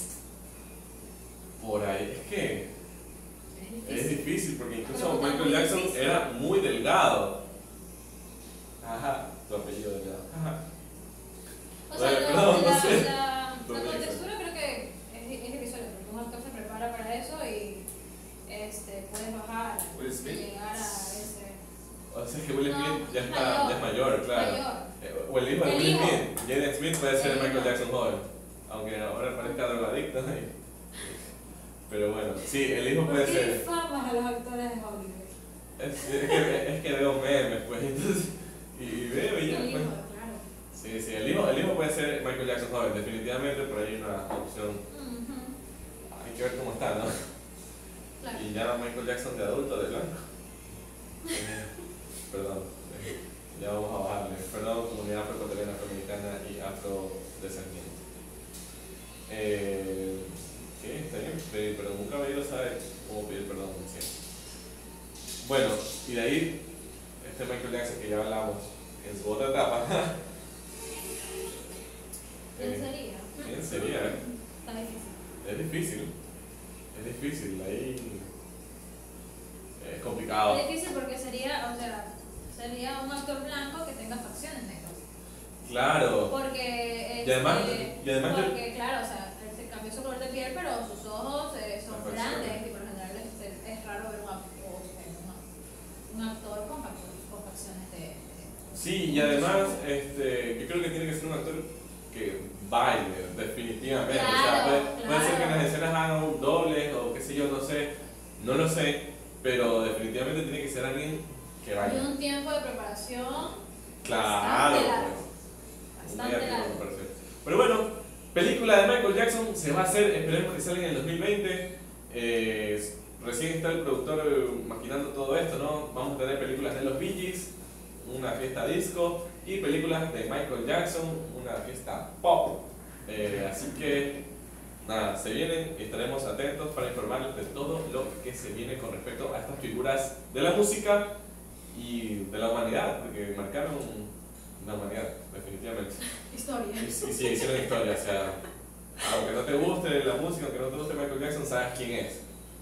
por ahí, es que Es es difícil. difícil porque incluso Pero Michael muy Jackson difícil. era muy delgado. Ajá, tu apellido delgado. Ajá. O sea, Bueno, la, no, no la, sé. la, Tú la me contextura creo que es, es irrisoria, porque un actor se prepara para eso y este, puedes bajar Will y Smith. llegar a ese O sea, es que Will No, Smith ya, está, mayor. ya es mayor, claro. mayor. Eh, O el hijo de El Will hijo. Smith, Jaden Smith puede ser El Michael hijo. Jackson joven, aunque ahora parezca drogadicto. Pero bueno, sí, el hijo ¿Por puede qué ser. difamas a los actores de Hollywood? Es, es que, es que veo memes, pues, entonces. Y, y veo y ya, El hijo, pues. claro. Sí, sí, el hijo, el hijo puede ser Michael Jackson joven, definitivamente, por ahí hay una opción. Ujú, Hay que ver cómo está, ¿no? claro. Y ya Michael Jackson de adulto, de blanco. Eh, perdón, eh, ya vamos a bajarle. Perdón, comunidad afroecuatoriana, afroamericana y afrodescendiente. Eh, ¿Qué? Está bien, pedir perdón. Un caballero sabe cómo pedir perdón, siempre. Bueno, y de ahí, este Michael Jackson que ya hablamos en su otra etapa. ¿Quién eh, sería? ¿Quién sería? Está difícil. Es difícil. Es difícil, ahí es complicado. Es difícil porque sería, o sea, sería un actor blanco que tenga facciones negras. Claro. Porque, Y además- este, y además porque claro, o sea, él se cambió su color de piel, pero sus ojos eh, son Las grandes facciones. y por lo general es, es raro ver un, ac- o, eh, un, un actor con, fac- con facciones de, de- Sí, y además, este, yo creo que tiene que ser un actor que baile, definitivamente. o sea, Claro, puede, puede ser que en claro. las escenas hagan un doble o qué sé yo, no sé, no lo sé, pero definitivamente tiene que ser alguien que y baile. un tiempo de preparación Claro, bastante largo. pues. Un Bastante día tiempo, largo. me parece. Pero bueno, película de Michael Jackson se va a hacer, esperemos que salga en el dos mil veinte. Eh, recién está el productor eh, maquinando todo esto, ¿no? Vamos a tener películas de los Bee Gees, una fiesta disco, y películas de Michael Jackson, una fiesta pop. Eh, así que, nada, se vienen y estaremos atentos para informarles de todo lo que se viene con respecto a estas figuras de la música y de la humanidad, porque marcaron la humanidad, definitivamente. Historia. Y, y sí, hicieron historia, o sea, aunque no te guste la música, aunque no te guste Michael Jackson, sabes quién es.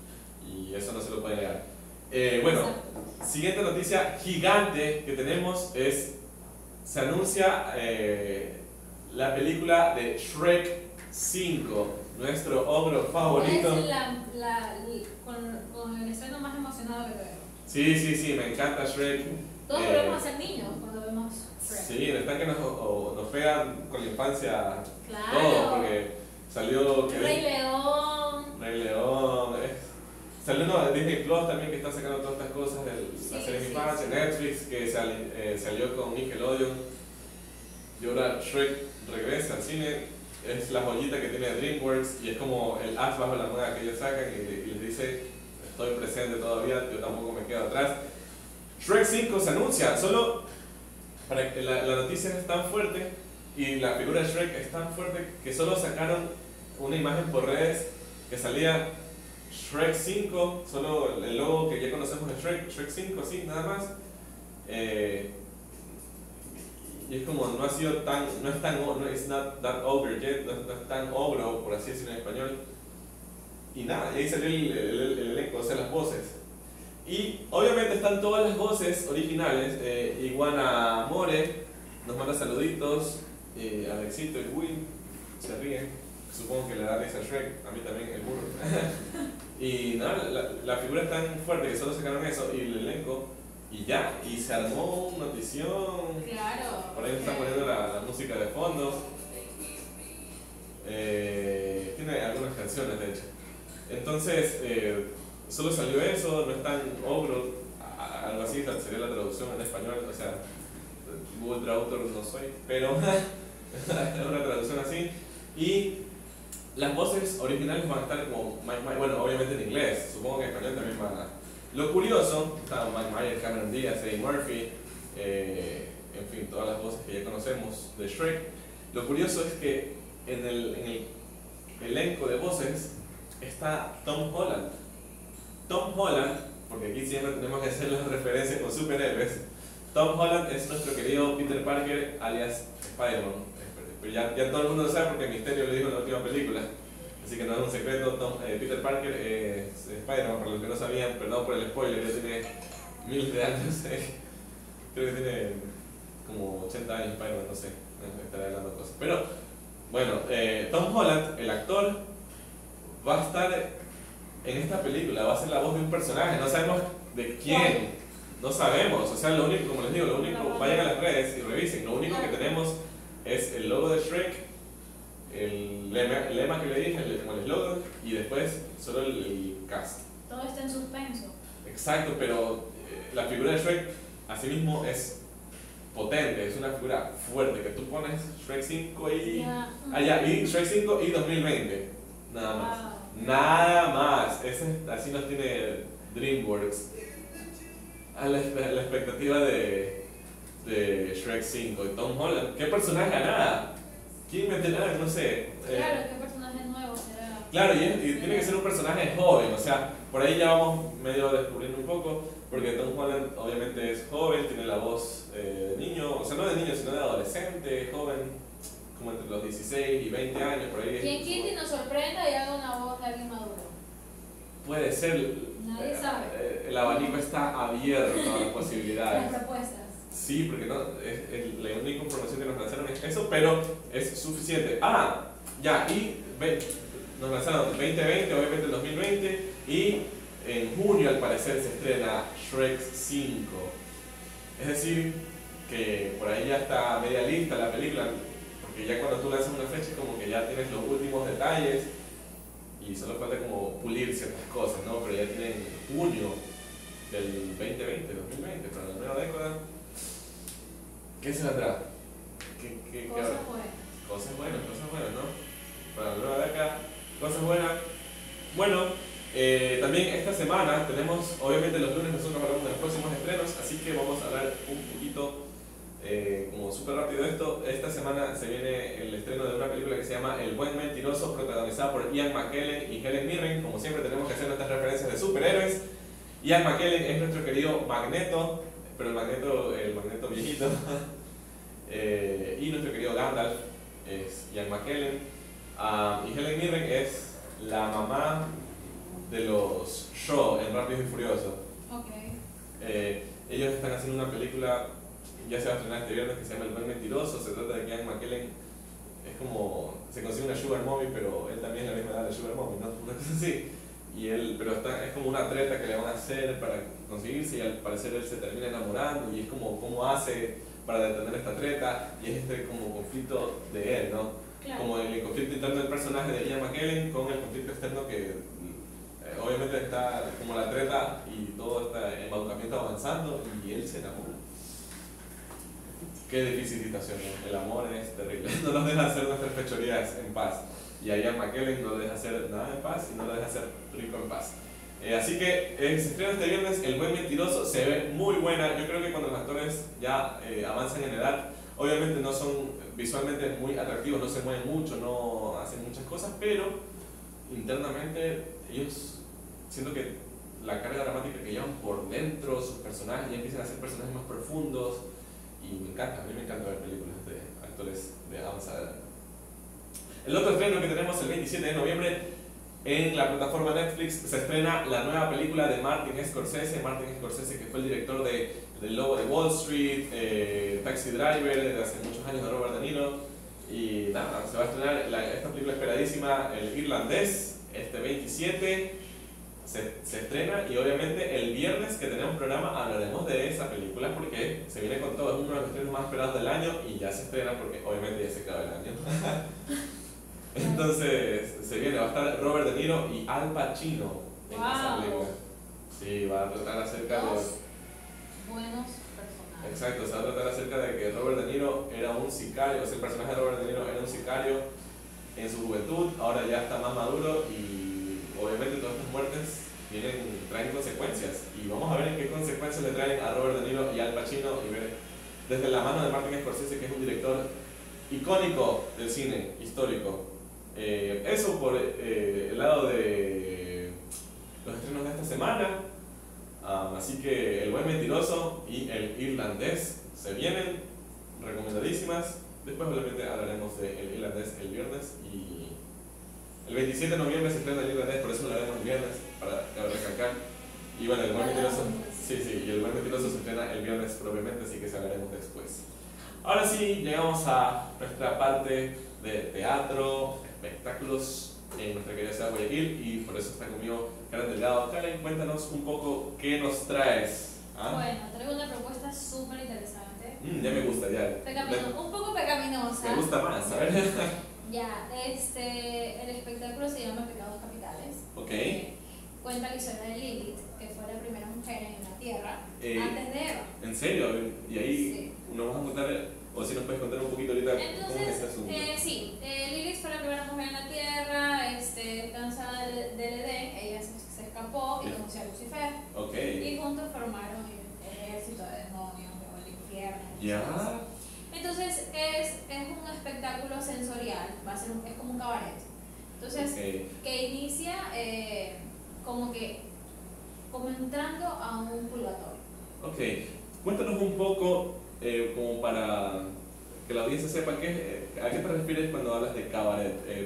Y eso no se lo puede negar. Eh, bueno, Exacto. siguiente noticia gigante que tenemos es, se anuncia eh, la película de Shrek cinco, nuestro ogro favorito. Es la, la, con, con el estreno más emocionado que veo. Sí, sí, sí, me encanta Shrek. Todos Eh, volvemos a ser niños cuando vemos Shrek. Sí, están que nos, o- nos pegan con la infancia Claro. todo, porque salió que Rey León. Rey León, eh, salió no, Disney Plus también que está sacando todas estas cosas de la Sí, serie de sí, infancia, sí. Netflix que sali- eh, salió con Nickelodeon y ahora Shrek regresa al cine, es la joyita que tiene DreamWorks y es como el as bajo la manga que ellos sacan y, le- y les dice estoy presente todavía, yo tampoco me quedo atrás. Shrek cinco se anuncia, solo para que la, la noticia es tan fuerte y la figura de Shrek es tan fuerte que solo sacaron una imagen por redes que salía Shrek cinco, solo el logo que ya conocemos de Shrek, Shrek cinco, así, nada más. Eh, y es como, no ha sido tan, no es tan, no it's not that ogre yet, no, no es tan ogro, por así decirlo en español. Y nada, y ahí salió el, el, el, el elenco, o sea, las voces. Y obviamente están todas las voces originales. eh, Iguana More nos manda saluditos, eh, Alexito y Will se ríen, supongo que le da risa a Shrek, a mí también el burro. Y nada, la, la figura es tan fuerte que solo sacaron eso y el elenco y ya, y se armó una notición. Claro. Por ahí me están poniendo la, la música de fondo. Eh, tiene algunas canciones de hecho. Entonces, eh, solo salió eso, no es tan ogro. Ah, algo así, sería la traducción en español, o sea, Google Traductor no soy, pero es una traducción así. Y las voces originales van a estar como Mike Myers, bueno, obviamente en inglés, supongo que en español también van a. Lo curioso, está Mike Myers, Cameron Diaz, Eddie Murphy, eh, en fin, todas las voces que ya conocemos de Shrek. Lo curioso es que en el, en el elenco de voces está Tom Holland. Tom Holland, porque aquí siempre tenemos que hacer las referencias con superhéroes, Tom Holland es nuestro querido Peter Parker alias Spider-Man. Pero ya, ya todo el mundo lo sabe porque Misterio lo dijo en la última película. Así que no es un secreto, Tom, eh, Peter Parker es Spider-Man, para los que no sabían, perdón por el spoiler, ya tiene miles de años. Eh. Creo que tiene como ochenta años Spider-Man, no sé, me estaré hablando cosas. Pero bueno, eh, Tom Holland, el actor, va a estar en esta película, va a ser la voz de un personaje, no sabemos de quién, no sabemos, o sea, lo único, como les digo, lo único, vayan a las redes y revisen, lo único que tenemos es el logo de Shrek, el lema, el lema que le dije, el, como el eslogan, y después solo el, el cast. Todo está en suspenso. Exacto, pero eh, la figura de Shrek, asimismo, es potente, es una figura fuerte, que tú pones Shrek cinco y... Yeah. Ah, ya, y Shrek cinco y dos mil veinte, nada más. Wow. Nada más, Ese, así nos tiene DreamWorks a la, la expectativa de, de Shrek cinco y Tom Holland. ¿Qué personaje hará? ¿Quién meterá? No sé. Claro, Eh, ¿qué personaje nuevo será? claro, y, es- y tiene que ser un personaje joven, o sea, por ahí ya vamos medio descubriendo un poco, porque Tom Holland obviamente es joven, tiene la voz eh, de niño, o sea, no de niño, sino de adolescente, joven, como entre los dieciséis y veinte años, por ahí. Quien Kitty nos sorprenda y haga una voz de alguien maduro. Puede ser. Nadie eh, sabe. eh, El abanico está abierto a las Las posibilidades. propuestas. Sí, porque no, es, es la única información que nos lanzaron es eso, pero es suficiente. Ah, ya, y ve, nos lanzaron veinte veinte, obviamente el dos mil veinte, y en junio al parecer se estrena Shrek cinco. Es decir, que por ahí ya está media lista la película, porque ya cuando tú lanzas una fecha es como que ya tienes los últimos detalles y solo falta como pulir ciertas cosas, ¿no? Pero ya tienen junio del veinte veinte, dos mil veinte, para la nueva década. ¿Qué se vendrá? ¿Qué, qué, qué Cosas habrá? buenas. Cosas buenas, cosas buenas, ¿no? Para la nueva década, cosas buenas. Bueno, eh, también esta semana tenemos, obviamente los lunes nosotros hablamos de los próximos estrenos, así que vamos a hablar un poquito, eh, como súper rápido de esto. Esta semana se viene el estreno de una película que se llama El Buen Mentiroso, protagonizada por Ian McKellen y Helen Mirren. Como siempre tenemos que hacer nuestras referencias de superhéroes. Ian McKellen es nuestro querido Magneto, pero el Magneto, el Magneto viejito. eh, y nuestro querido Gandalf es Ian McKellen. Um, y Helen Mirren es la mamá de los Shaw en Rápidos y Furiosos. Ok. Eh, ellos están haciendo una película, ya se va a estrenar este viernes, que se llama El Buen Mentiroso. Se trata de que Ian McKellen es como, se consigue una Sugar Mommy, pero él también es la misma edad de Sugar Mommy, ¿no? Una cosa así. Y él, pero está, es como una treta que le van a hacer para conseguirse, y al parecer él se termina enamorando, y es como cómo hace para detener esta treta, y es este como conflicto de él, ¿no? Claro. Como el conflicto interno del personaje de Ian McKellen con el conflicto externo que eh, obviamente está como la treta y todo este embaucamiento avanzando, y él se enamora. Qué difícil situación, ¿no? El amor es terrible, no nos deja hacer nuestras fechorías en paz. Y a Ian McKellen no lo deja hacer nada en paz y no lo deja hacer rico en paz. Eh, así que eh, se estrena este viernes El Buen Mentiroso, se ve muy buena. Yo creo que cuando los actores ya eh, avanzan en edad, obviamente no son visualmente muy atractivos, no se mueven mucho, no hacen muchas cosas, pero internamente ellos, siento que la carga dramática que llevan por dentro, sus personajes ya empiezan a ser personajes más profundos, y me encanta, a mí me encanta ver películas de actores de avanzada edad. El otro estreno que tenemos el veintisiete de noviembre en la plataforma Netflix, se estrena la nueva película de Martin Scorsese. Martin Scorsese, que fue el director de del Lobo de Wall Street, eh, Taxi Driver, de hace muchos años, de Robert De Niro. Y nada, se va a estrenar la, esta película esperadísima, El Irlandés, este veintisiete. Se, se estrena, y obviamente el viernes que tenemos programa hablaremos de esa película, porque se viene con todo, es uno de los estrenos más esperados del año, y ya se estrena porque obviamente ya se acaba el año. Entonces se viene, va a estar Robert De Niro y Al Pacino en esa Wow. película. Sí, va a tratar acerca de... Dos buenos personajes. Exacto, se va a tratar acerca de que Robert De Niro era un sicario, o sea, el personaje de Robert De Niro era un sicario en su juventud, ahora ya está más maduro y obviamente todas estas muertes vienen, traen consecuencias y vamos a ver en qué consecuencias le traen a Robert De Niro y Al Pacino y ver desde la mano de Martin Scorsese, que es un director icónico del cine histórico. Eh, eso por eh, el lado de los estrenos de esta semana. Um, así que El Buen Mentiroso y El Irlandés se vienen, recomendadísimas. Después obviamente hablaremos de El Irlandés el viernes y el veintisiete de noviembre se estrena El Irlandés, por eso lo haremos el viernes, para recalcar. Y bueno, El Buen Mentiroso, sí, sí, y El Buen Mentiroso se estrena el viernes propiamente, así que se hablaremos después. Ahora sí, llegamos a nuestra parte de teatro, espectáculos en nuestra querida ciudad de Guayaquil y por eso está conmigo Karen Delgado. Karen, cuéntanos un poco qué nos traes. ¿Ah? Bueno, traigo una propuesta súper interesante. Mm, ya me gusta, ya. Pecamino, un poco pecaminosa. Me gusta más, a ver. Ya, este, el espectáculo se llama Pecados Capitales. Ok. Eh, cuenta la historia de Lilith, que fue la primera mujer en la Tierra Eh, antes de Eva. ¿En serio? Y ahí Sí. nos vas a contar, o si nos puedes contar un poquito ahorita cómo es este Entonces, asunto. eh, sí, eh, Lilith fue la primera mujer en la Tierra, este, cansada del del Edén, ella se, se escapó y Bien. conoció a Lucifer. Ok. Y juntos formaron el ejército de demonios o el infierno. Ya. Entonces es, es un espectáculo sensorial, va a ser un- es como un cabaret. Entonces, Ok. que inicia eh, como que como entrando a un purgatorio. Ok. Cuéntanos un poco, eh, como para que la audiencia sepa qué, eh, a qué te refieres cuando hablas de cabaret. Eh,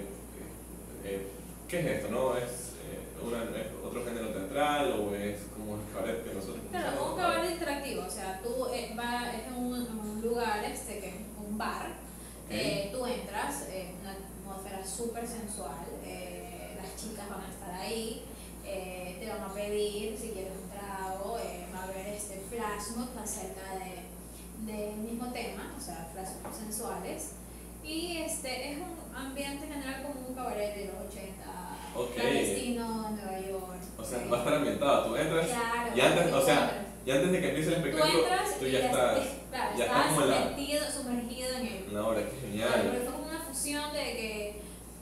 eh, ¿Qué es esto? ¿No? ¿Es, eh, una, ¿Es otro género teatral o es como el cabaret que nosotros Claro, conocemos? un cabaret interactivo, o sea, tú eh, vas es un, un lugar, este, que es un bar, Ok. eh, tú entras, eh, una atmósfera súper sensual, eh, las chicas van a estar ahí, eh, te van a pedir si quieres un trago, eh, va a haber este flash mob acerca de, del mismo tema, o sea, flash mob sensuales, y este es un ambiente general como un cabaret de los ochenta, Ok. clandestino, Nueva York. O sea, eh, va a estar ambientado. Tú entras Claro, y antes, o tú sea, entras. y antes de que empiece el Tú espectáculo, entras tú y ya estás claro, ya estás estás como en la- sumergido, sumergido en él. en la hora. Qué Claro, genial. pero fue como una fusión de que,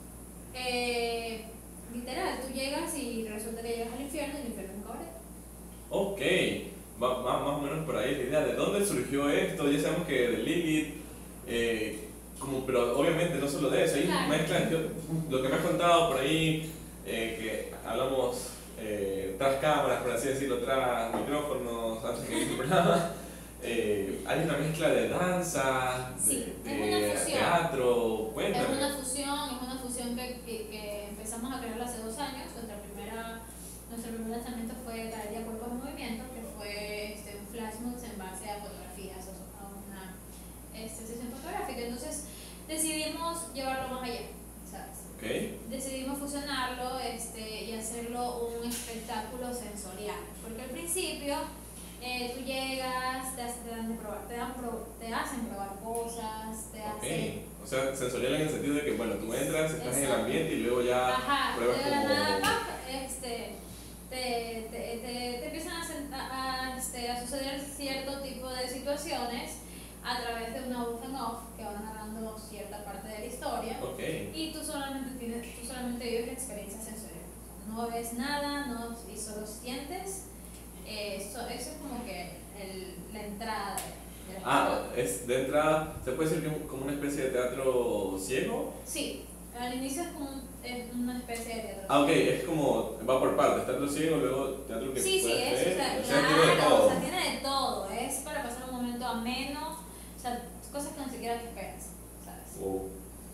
eh, literal, tú llegas y resulta que llegas al infierno y el infierno es un cabaret. Ok, va, va más o menos por ahí la idea de dónde surgió esto. Ya sabemos que de Lilith, eh, como, pero obviamente no solo de eso, hay Claro. mezclas. Yo- lo que me has contado por ahí, eh, que hablamos eh, tras cámaras, por así decirlo, tras micrófonos, antes que inicie el programa. Eh, hay una mezcla de danza, de, Sí, es de una fusión. teatro, Es cuéntame. una fusión, es una fusión que, que, que empezamos a crear hace dos años. Nuestra primera, nuestro primer lanzamiento fue Galería Cuerpos en Movimiento, que fue este, un flash mob en base a fotografías, o sea, a una este, sesión fotográfica. Entonces decidimos llevarlo más allá, ¿sabes? Ok, Decidimos fusionarlo este, y hacerlo un espectáculo sensorial. Porque al principio eh, tú llegas, te, hace- te dan de probar, te, dan pro- te hacen probar cosas, te hacen. ok. O sea, sensorial en el sentido de que, bueno, tú entras, estás en el Exacto. ambiente y luego ya Ajá, pruebas de la como... nada, ¡pap! este, te, te, te, te empiezan a, sen- a, a, este, a suceder cierto tipo de situaciones a través de una voz en off que va narrando cierta parte de la historia. Ok, Y tú solamente, tienes, tú solamente vives la experiencia sensorial. No ves nada no, y solo sientes. Eh, eso, eso es como que el, la entrada de, de la ah, es de entrada, ¿se puede decir que es como una especie de teatro ciego? Sí, al inicio es, como, un- es una especie de teatro. Ah, ok, es como, va por partes, teatro ciego, luego teatro que Sí, sí, puedes es, o ver, sea, o sea, tiene de claro, todo. o sea, tiene de todo. Es para pasar un momento ameno, o sea, cosas que ni siquiera te esperas, ¿sabes? Wow.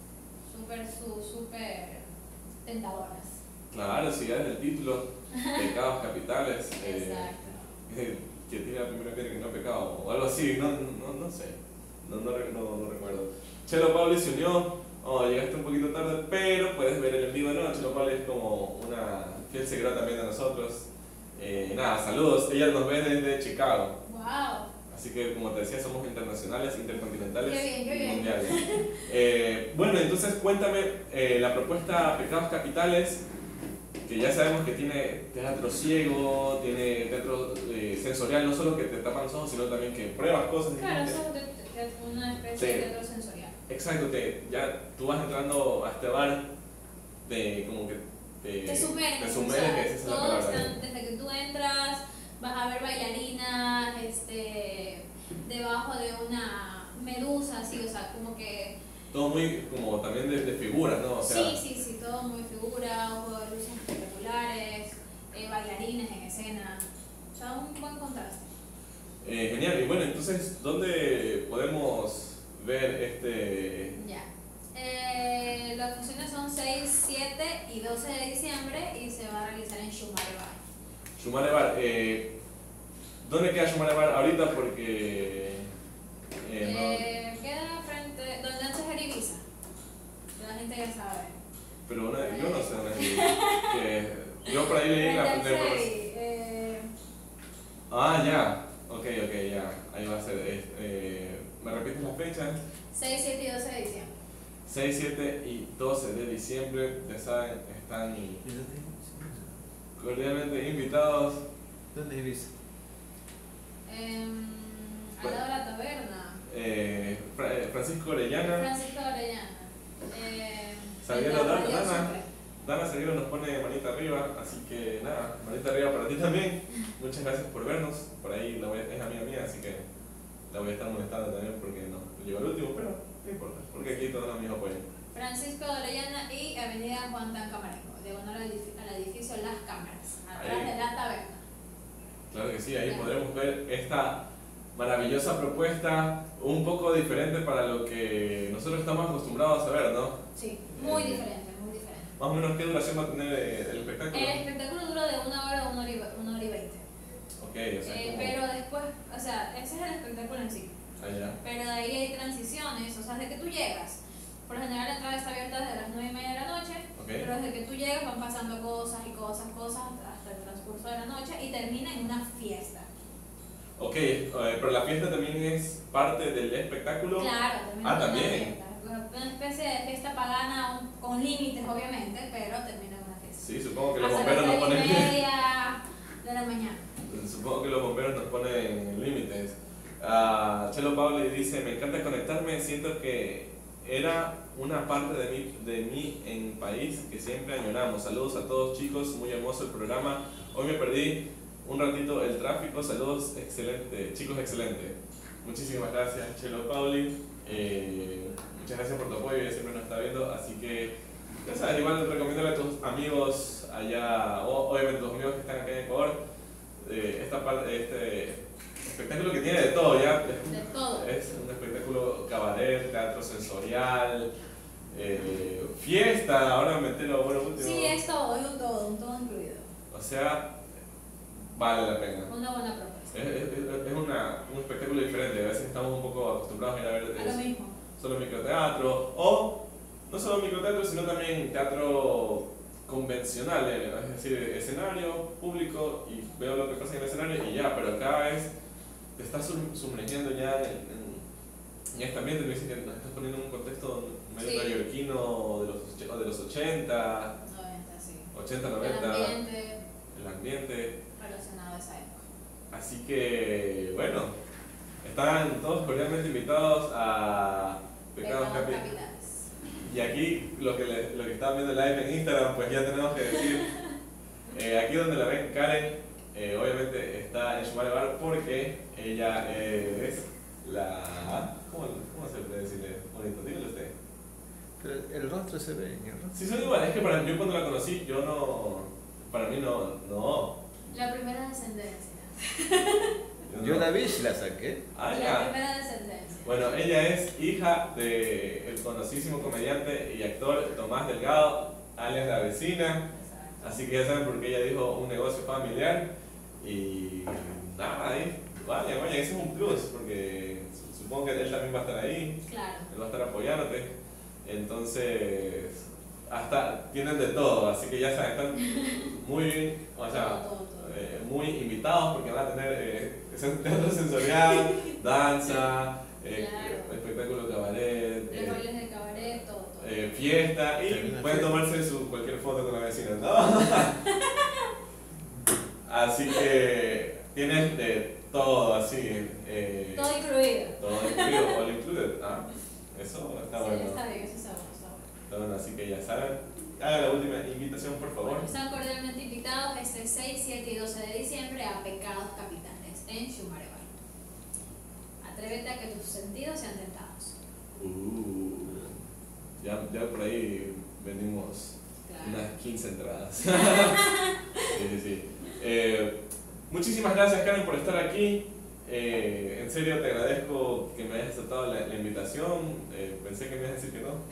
Súper, su- súper tentadoras. Claro, si ya es el título, Pecados Capitales, eh, Exacto. eh, que tiene la primera piedra que no ha pecado, o algo así, no, no, no sé, no, no, re- no, no recuerdo. Chelo Pauli se unió, oh, llegaste un poquito tarde, pero puedes ver el en vivo, ¿no? Chelo Pauli es como una fiel seguidora también de nosotros. Eh, nada, saludos, ella nos ve desde Chicago, ¡Wow! así que como te decía, somos internacionales, intercontinentales Qué bien, qué y bien. mundiales. Eh, bueno, entonces cuéntame, eh, la propuesta Pecados Capitales, que ya sabemos que tiene teatro ciego, tiene teatro eh, sensorial, no solo que te tapan los ojos, sino también que pruebas cosas. Claro, eso es de- de- una especie Sí. de teatro sensorial. Exacto, te, ya tú vas entrando a este bar, de como que te, Te sumerges, te o sumerges, sea, esa es la todos palabra. están, desde que tú entras, vas a ver bailarinas, este, debajo de una medusa, así, o sea, como que... Todo muy como también de, de figuras, ¿no? O sea, sí, sí, sí, todo muy figura, juego de luces espectaculares, eh, bailarines en escena, o sea, un buen contraste. eh, genial. Y bueno, entonces, ¿dónde podemos ver este? Ya. Eh, las funciones son seis, siete y doce de diciembre y se va a realizar en Shumare Bar. Shumare Bar? Eh, ¿Dónde queda Shumare Bar ahorita? Porque eh, no. Eh, queda frente, donde antes era Ibiza. La gente ya sabe. Pero una- yo no sé dónde es. que yo por ahí leí la, la Frente al información. Freddy, eh, Ah, ya. Ok, ok, ya. Ahí va a ser. eh, eh, ¿Me repites las fechas? seis, siete y doce de diciembre. seis, siete y doce de diciembre, ya saben, están ¿Y dónde es? cordialmente invitados. ¿Dónde es Ibiza? Em, al lado de la taberna. eh, Fra- eh, Francisco Orellana, Francisco Orellana. Eh, Salguero en la Dana, Radio Dana. Sucre. Dana Seguero nos pone manita arriba, así que nada, manita arriba para ti también. Muchas gracias por vernos, por ahí la voy a- es amiga mía, así que la voy a estar molestando también porque no llegó el último, pero no importa, porque aquí todos los amigos apoyan. Francisco de Orellana y Avenida Juan Tan Camarejo, diagonal al edifi- al edificio Las Cámaras, atrás Ahí. de la taberna. Claro que sí, ahí Ya. podremos ver esta maravillosa propuesta, un poco diferente para lo que nosotros estamos acostumbrados a ver, ¿no? Sí, muy Eh, diferente, muy diferente. Más o menos, ¿qué duración va a tener eh, el espectáculo? El espectáculo dura de una hora a una hora y, ve- una hora y veinte. Ok, o sea, Eh, como... pero después, o sea, ese es el espectáculo en sí. Ah, ya. Pero de ahí hay transiciones, o sea, desde que tú llegas. Por lo general la entrada está abierta desde las nueve y media de la noche, Ok. pero desde que tú llegas van pasando cosas y cosas, cosas hasta el transcurso de la noche y termina en una fiesta. Ok, eh, pero la fiesta también es parte del espectáculo. Claro, termina Ah, en una también. fiesta. Una especie de fiesta pagana un- con límites, obviamente, pero termina en una fiesta. Sí, supongo que los Hasta bomberos las nos seis y ponen... media de la mañana. Supongo que los bomberos nos ponen límites. Ah, Chelo Pablo dice, me encanta conectarme, siento que era una parte de mí, de mí en país que siempre añoramos. Saludos a todos chicos, muy hermoso el programa. Hoy me perdí un ratito el tráfico, saludos, excelente, chicos, excelente. Muchísimas gracias Chelo Pauli, eh, muchas gracias por tu apoyo, ella siempre nos está viendo, así que ya sabes, igual recomiéndale a tus amigos allá, o obviamente tus amigos que están acá en Ecuador, eh, esta parte, este espectáculo que tiene de todo, ya. De todo. Es un espectáculo cabaret, teatro sensorial, eh, fiesta, ahora me entero, bueno, último. Sí, es todo, es un todo, un todo incluido. O sea, vale la pena. Una buena propuesta. Es, es- es- es una, un espectáculo diferente, a veces estamos un poco acostumbrados a ir a ver A lo eh, mismo. solo microteatro, o no solo microteatro, sino también teatro convencional, eh, es decir, escenario, público, y veo lo que pasa en el escenario y ya, pero acá es, te estás sum- sumergiendo ya en, en, en este ambiente, me dicen que nos estás poniendo en un contexto medio Sí. neoyorquino de los, och- de los ochenta, noventa, sí. ochenta, El noventa, ambiente el ambiente. relacionado a esa época. Así que, bueno, están todos cordialmente invitados a Pecados Pecados Capi- capitales. Y aquí, lo que, le- lo que estaban viendo live en Instagram, pues ya tenemos que decir, eh, aquí donde la ven Karen, eh, obviamente está en Shumare Bar porque ella eh, es la... ¿Cómo, cómo se puede decirle? Bonito, dígale usted. Pero el rostro se ve en el rostro. Sí, son iguales, es que para, yo cuando la conocí, yo no... Para mí no... no La primera descendencia. Yo no. la vi y la saqué. Ah, La ya. primera descendencia. Bueno, ella es hija del conocidísimo comediante y actor Tomás Delgado, alias La Vecina. Exacto. Así que ya saben por qué ella dijo un negocio familiar. Y nada, ahí, vaya, vaya, ese es un plus, porque su- supongo que él también va a estar ahí, Claro. él va a estar apoyándote. Entonces, hasta tienen de todo, así que ya saben, están muy bien, o sea, Todo, todo, todo. eh, muy invitados porque van a tener eh, teatro sensorial, danza, eh, Claro. espectáculo cabaret, Los eh, bailes de cabaret, todo, todo. eh, fiesta y Termina pueden fiesta. tomarse su, cualquier foto con la vecina, ¿no? Así que tienes de todo así. Eh, Todo incluido. todo incluido, all included. Ah, eso está Sí, bueno. está bien, eso está bueno, está bueno. Está bueno, así que ya saben. Haga la última invitación, por favor. Bueno, están cordialmente invitados este seis, siete y doce de diciembre a Pecados Capitales en Shumareval. Atrévete a que tus sentidos sean tentados. Uh, ya, ya por ahí vendimos Claro. unas quince entradas. Sí, sí, sí. Eh, muchísimas gracias, Karen, por estar aquí. Eh, en serio, te agradezco que me hayas aceptado la, la invitación. Eh, pensé que me ibas a decir que no.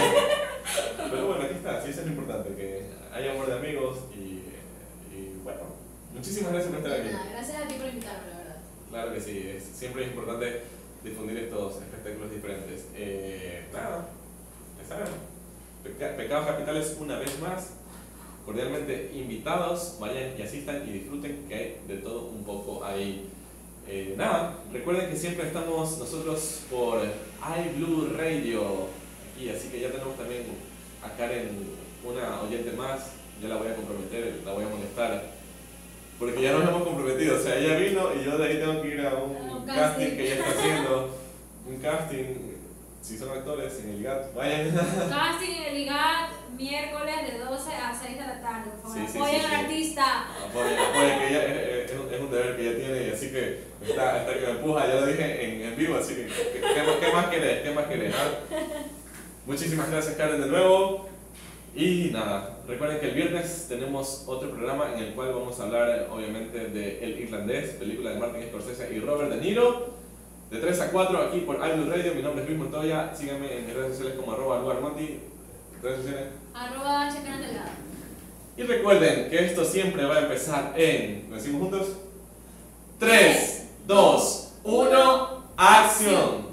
Pero bueno, aquí está. Sí, eso es lo importante, que haya amor de amigos. Y, y bueno, muchísimas gracias por estar De aquí. nada, gracias a ti por invitarme, la verdad. Claro que sí, es, siempre es importante difundir estos espectáculos diferentes. Eh, nada, ya saben, Peca- Pecados Capitales una vez más, cordialmente invitados, vayan y asistan y disfruten que hay de todo un poco ahí. Eh, nada, recuerden que siempre estamos nosotros por iBlue Radio aquí, así que ya tenemos también a Karen, una oyente más, ya la voy a comprometer, la voy a molestar. Porque ya nos hemos comprometido, o sea, ella vino y yo de ahí tengo que ir a un, A un casting. casting. que ella está haciendo. Un casting, si son actores, en el G A T, vayan. Casting en el I G A T, miércoles de doce a seis de la tarde, por favor. Sí, sí, Apoyen sí, al sí. artista. Apoyen, apoyen, que ella, es, es un, es un deber que ella tiene, y así que está, está que me empuja, ya lo dije en, en vivo, así que ¿qué, qué más- qué más querés? ¿Qué más querés? ah? Muchísimas gracias, Karen, de nuevo. Y nada, recuerden que el viernes tenemos otro programa en el cual vamos a hablar obviamente de El Irlandés, película de Martin Scorsese y Robert De Niro. De tres a cuatro aquí por iBlue Radio, mi nombre es Luis Montoya, síganme en mis redes sociales como arroba lugarmonti, redes sociales. Arroba Chacana Delgado. Y recuerden que esto siempre va a empezar en, ¿lo decimos juntos? tres, dos, uno, acción.